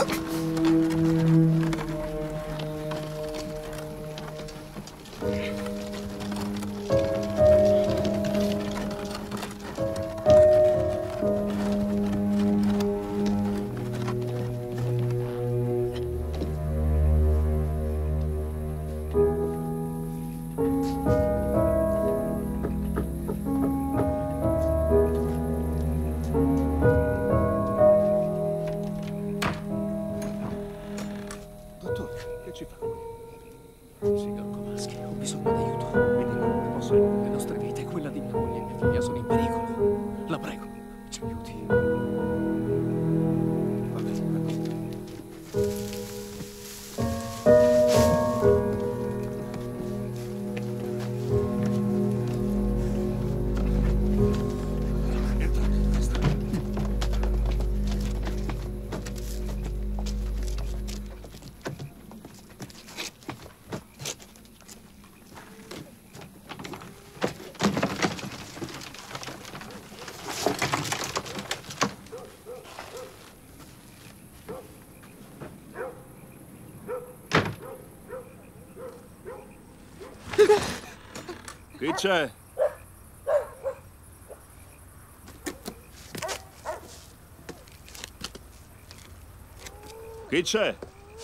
Chi c'è? Chi c'è?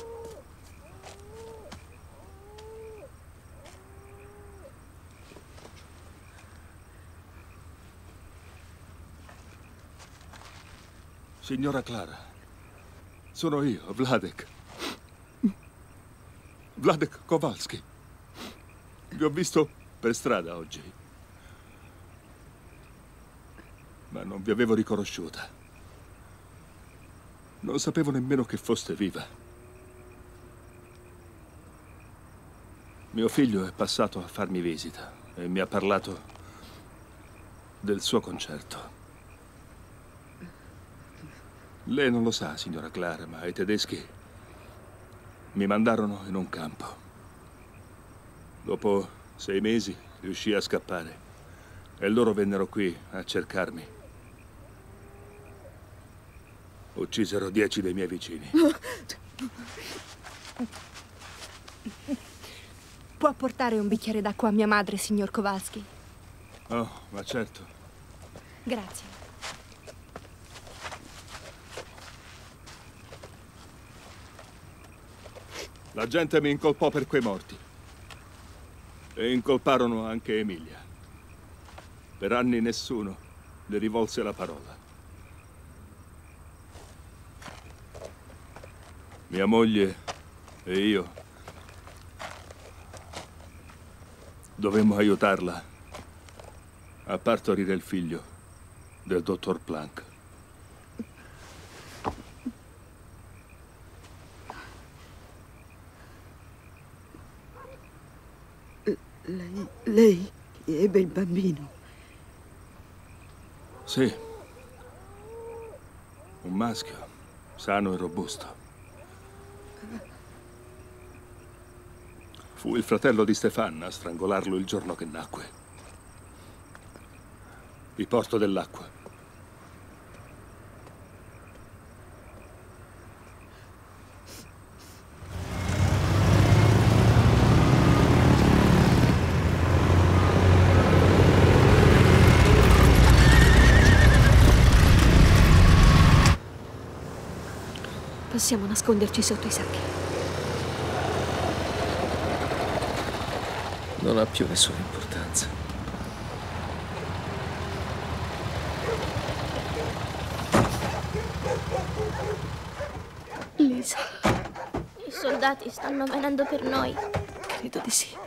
Signora Clara, sono io, Vladek. Vladek Kowalski. Vi ho visto per strada oggi, ma non vi avevo riconosciuta. Non sapevo nemmeno che foste viva. Mio figlio è passato a farmi visita e mi ha parlato del suo concerto. Lei non lo sa, signora Clara, ma i tedeschi mi mandarono in un campo. Dopo 6 mesi riuscii a scappare e loro vennero qui a cercarmi. Uccisero 10 dei miei vicini. Può portare un bicchiere d'acqua a mia madre, signor Kowalski? Oh, ma certo. Grazie. La gente mi incolpò per quei morti. E incolparono anche Emilia. Per anni nessuno le rivolse la parola. Mia moglie e io dovemmo aiutarla a partorire il figlio del dottor Planck. Lei ebbe il bambino? Sì. Un maschio, sano e robusto. Fu il fratello di Stefan a strangolarlo il giorno che nacque. Vi porto dell'acqua. Possiamo nasconderci sotto i sacchi. Non ha più nessuna importanza. Lisa. I soldati stanno venendo per noi. Credo di sì.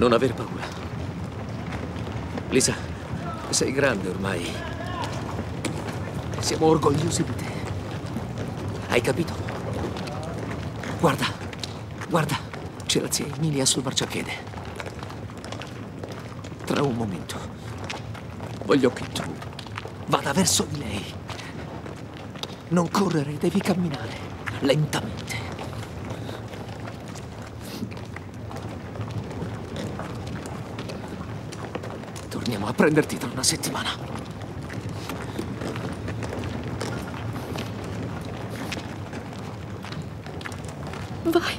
Non aver paura. Lisa, sei grande ormai. Siamo orgogliosi di te. Hai capito? Guarda, guarda, c'è la zia Emilia sul marciapiede. Tra un momento voglio che tu vada verso di lei. Non correre, devi camminare lentamente. Torniamo a prenderti tra una settimana. Vai.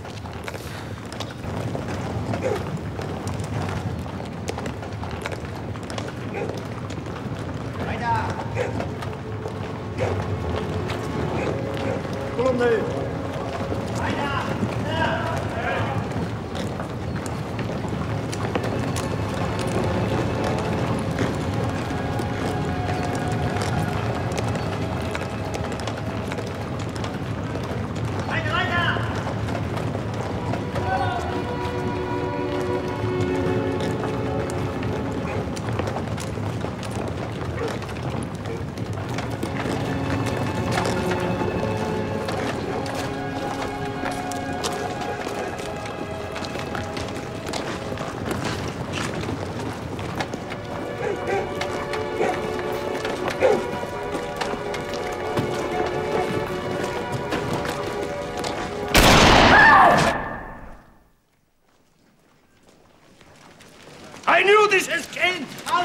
I knew this escape!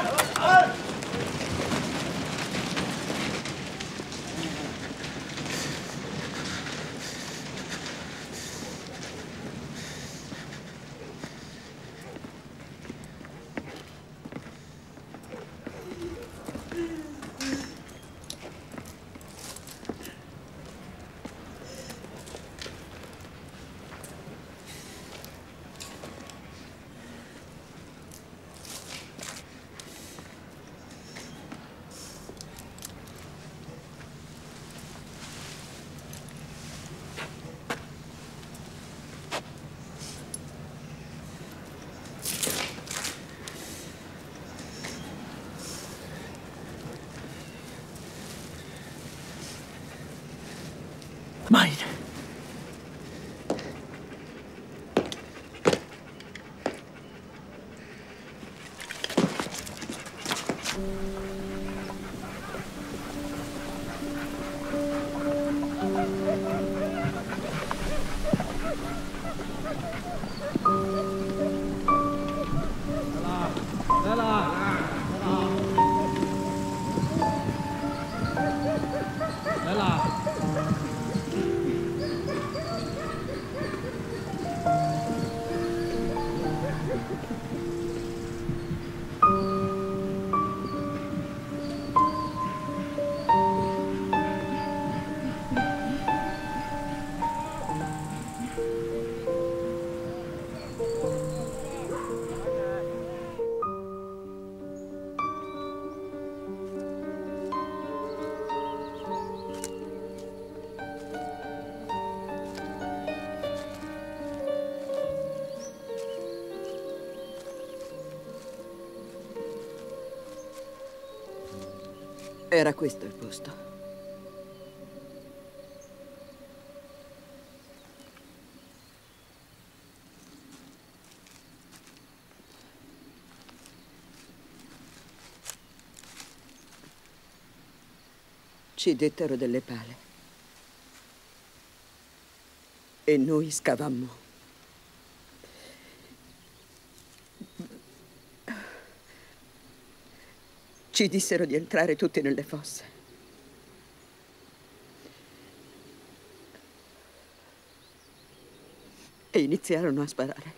Mine. Era questo il posto. Ci dettero delle pale. E noi scavammo. Ci dissero di entrare tutti nelle fosse. E iniziarono a sparare.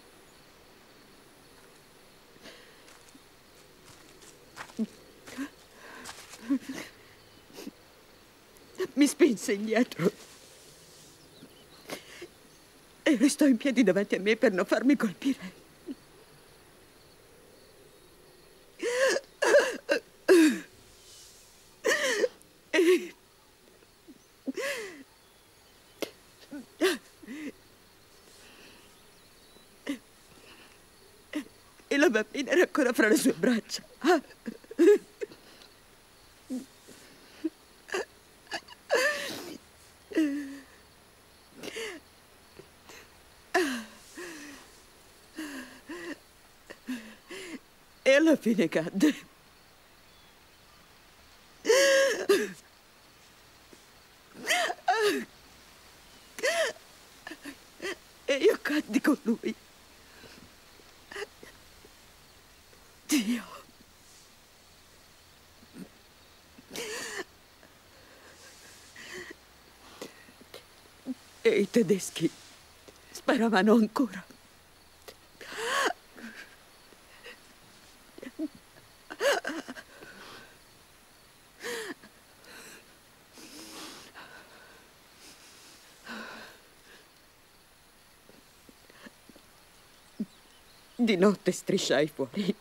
Mi spinse indietro. E restò in piedi davanti a me per non farmi colpire. La bambina era ancora fra le sue braccia. E alla fine cadde. E io caddi con lui. Dio. E i tedeschi sparavano ancora. Di notte strisciai fuori.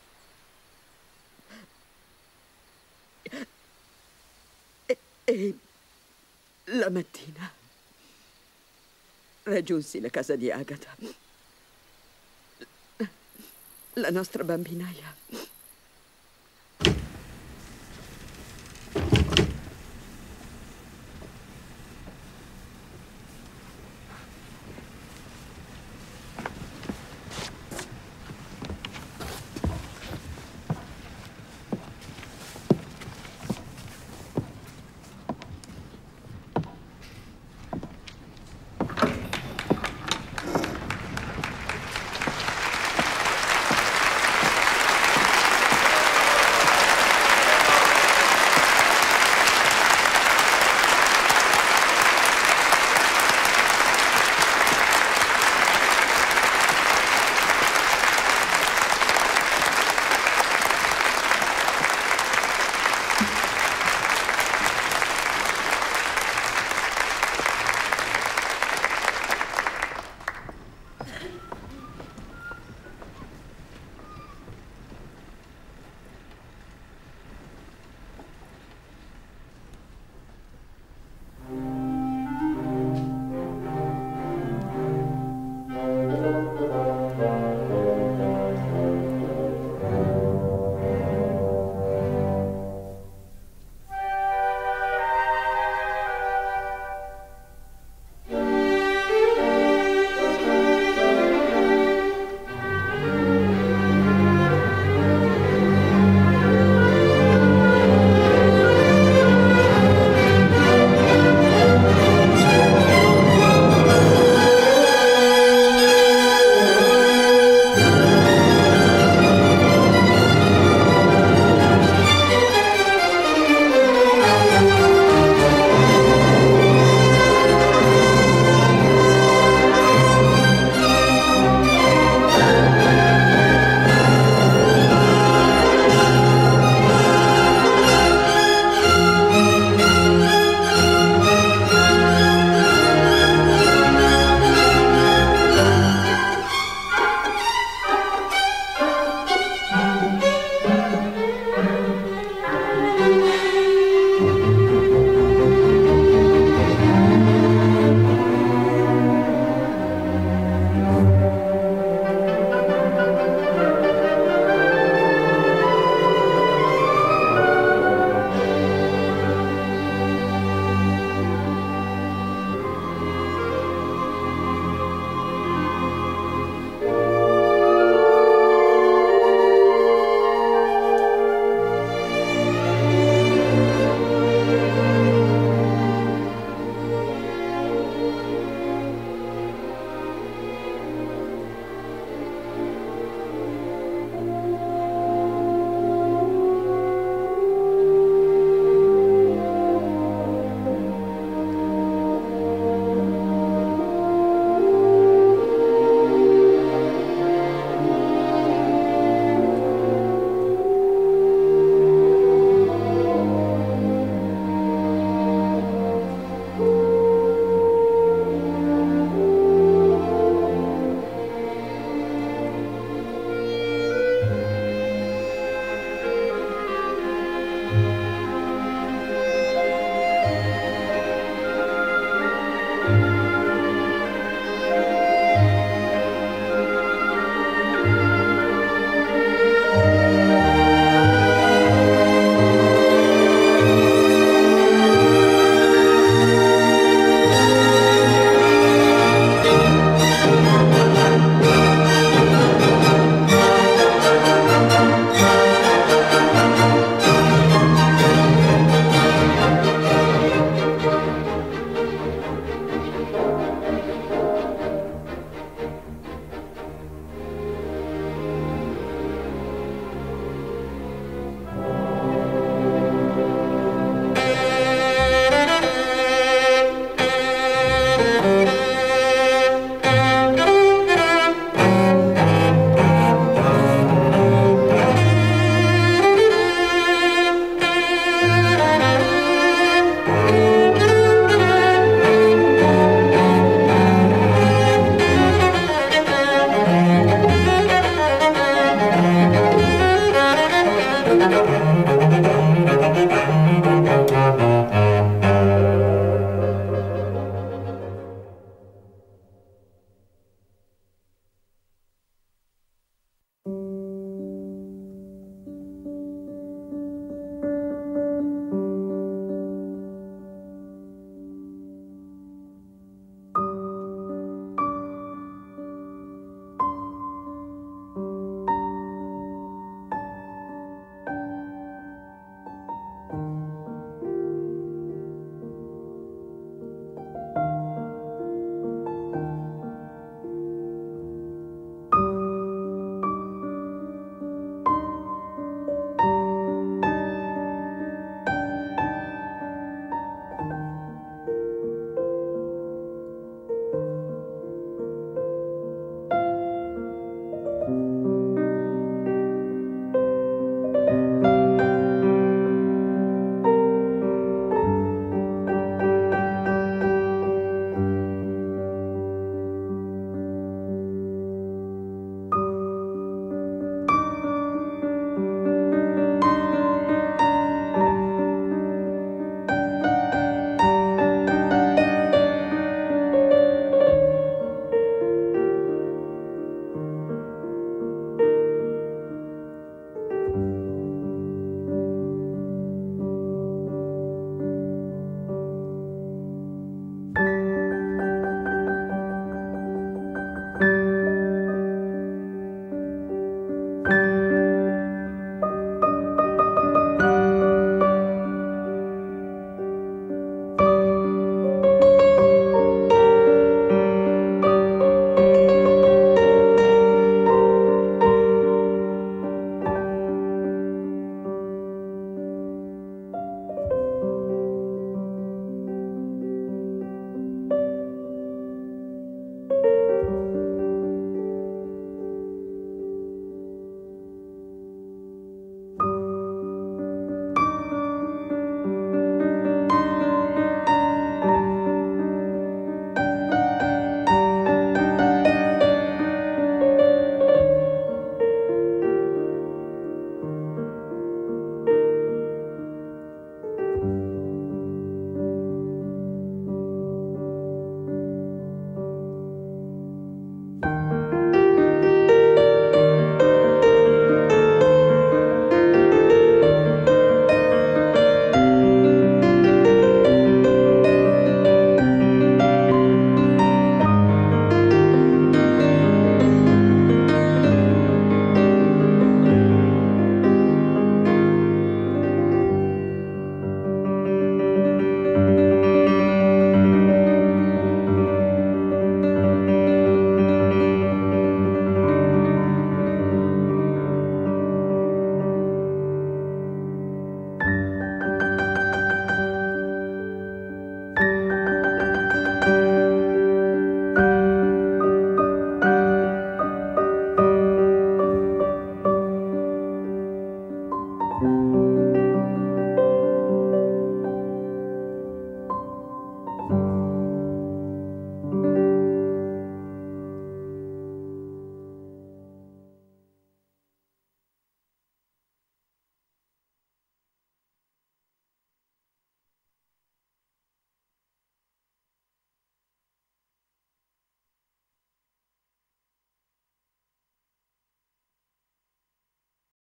E la mattina raggiunsi la casa di Agata, la nostra bambinaia.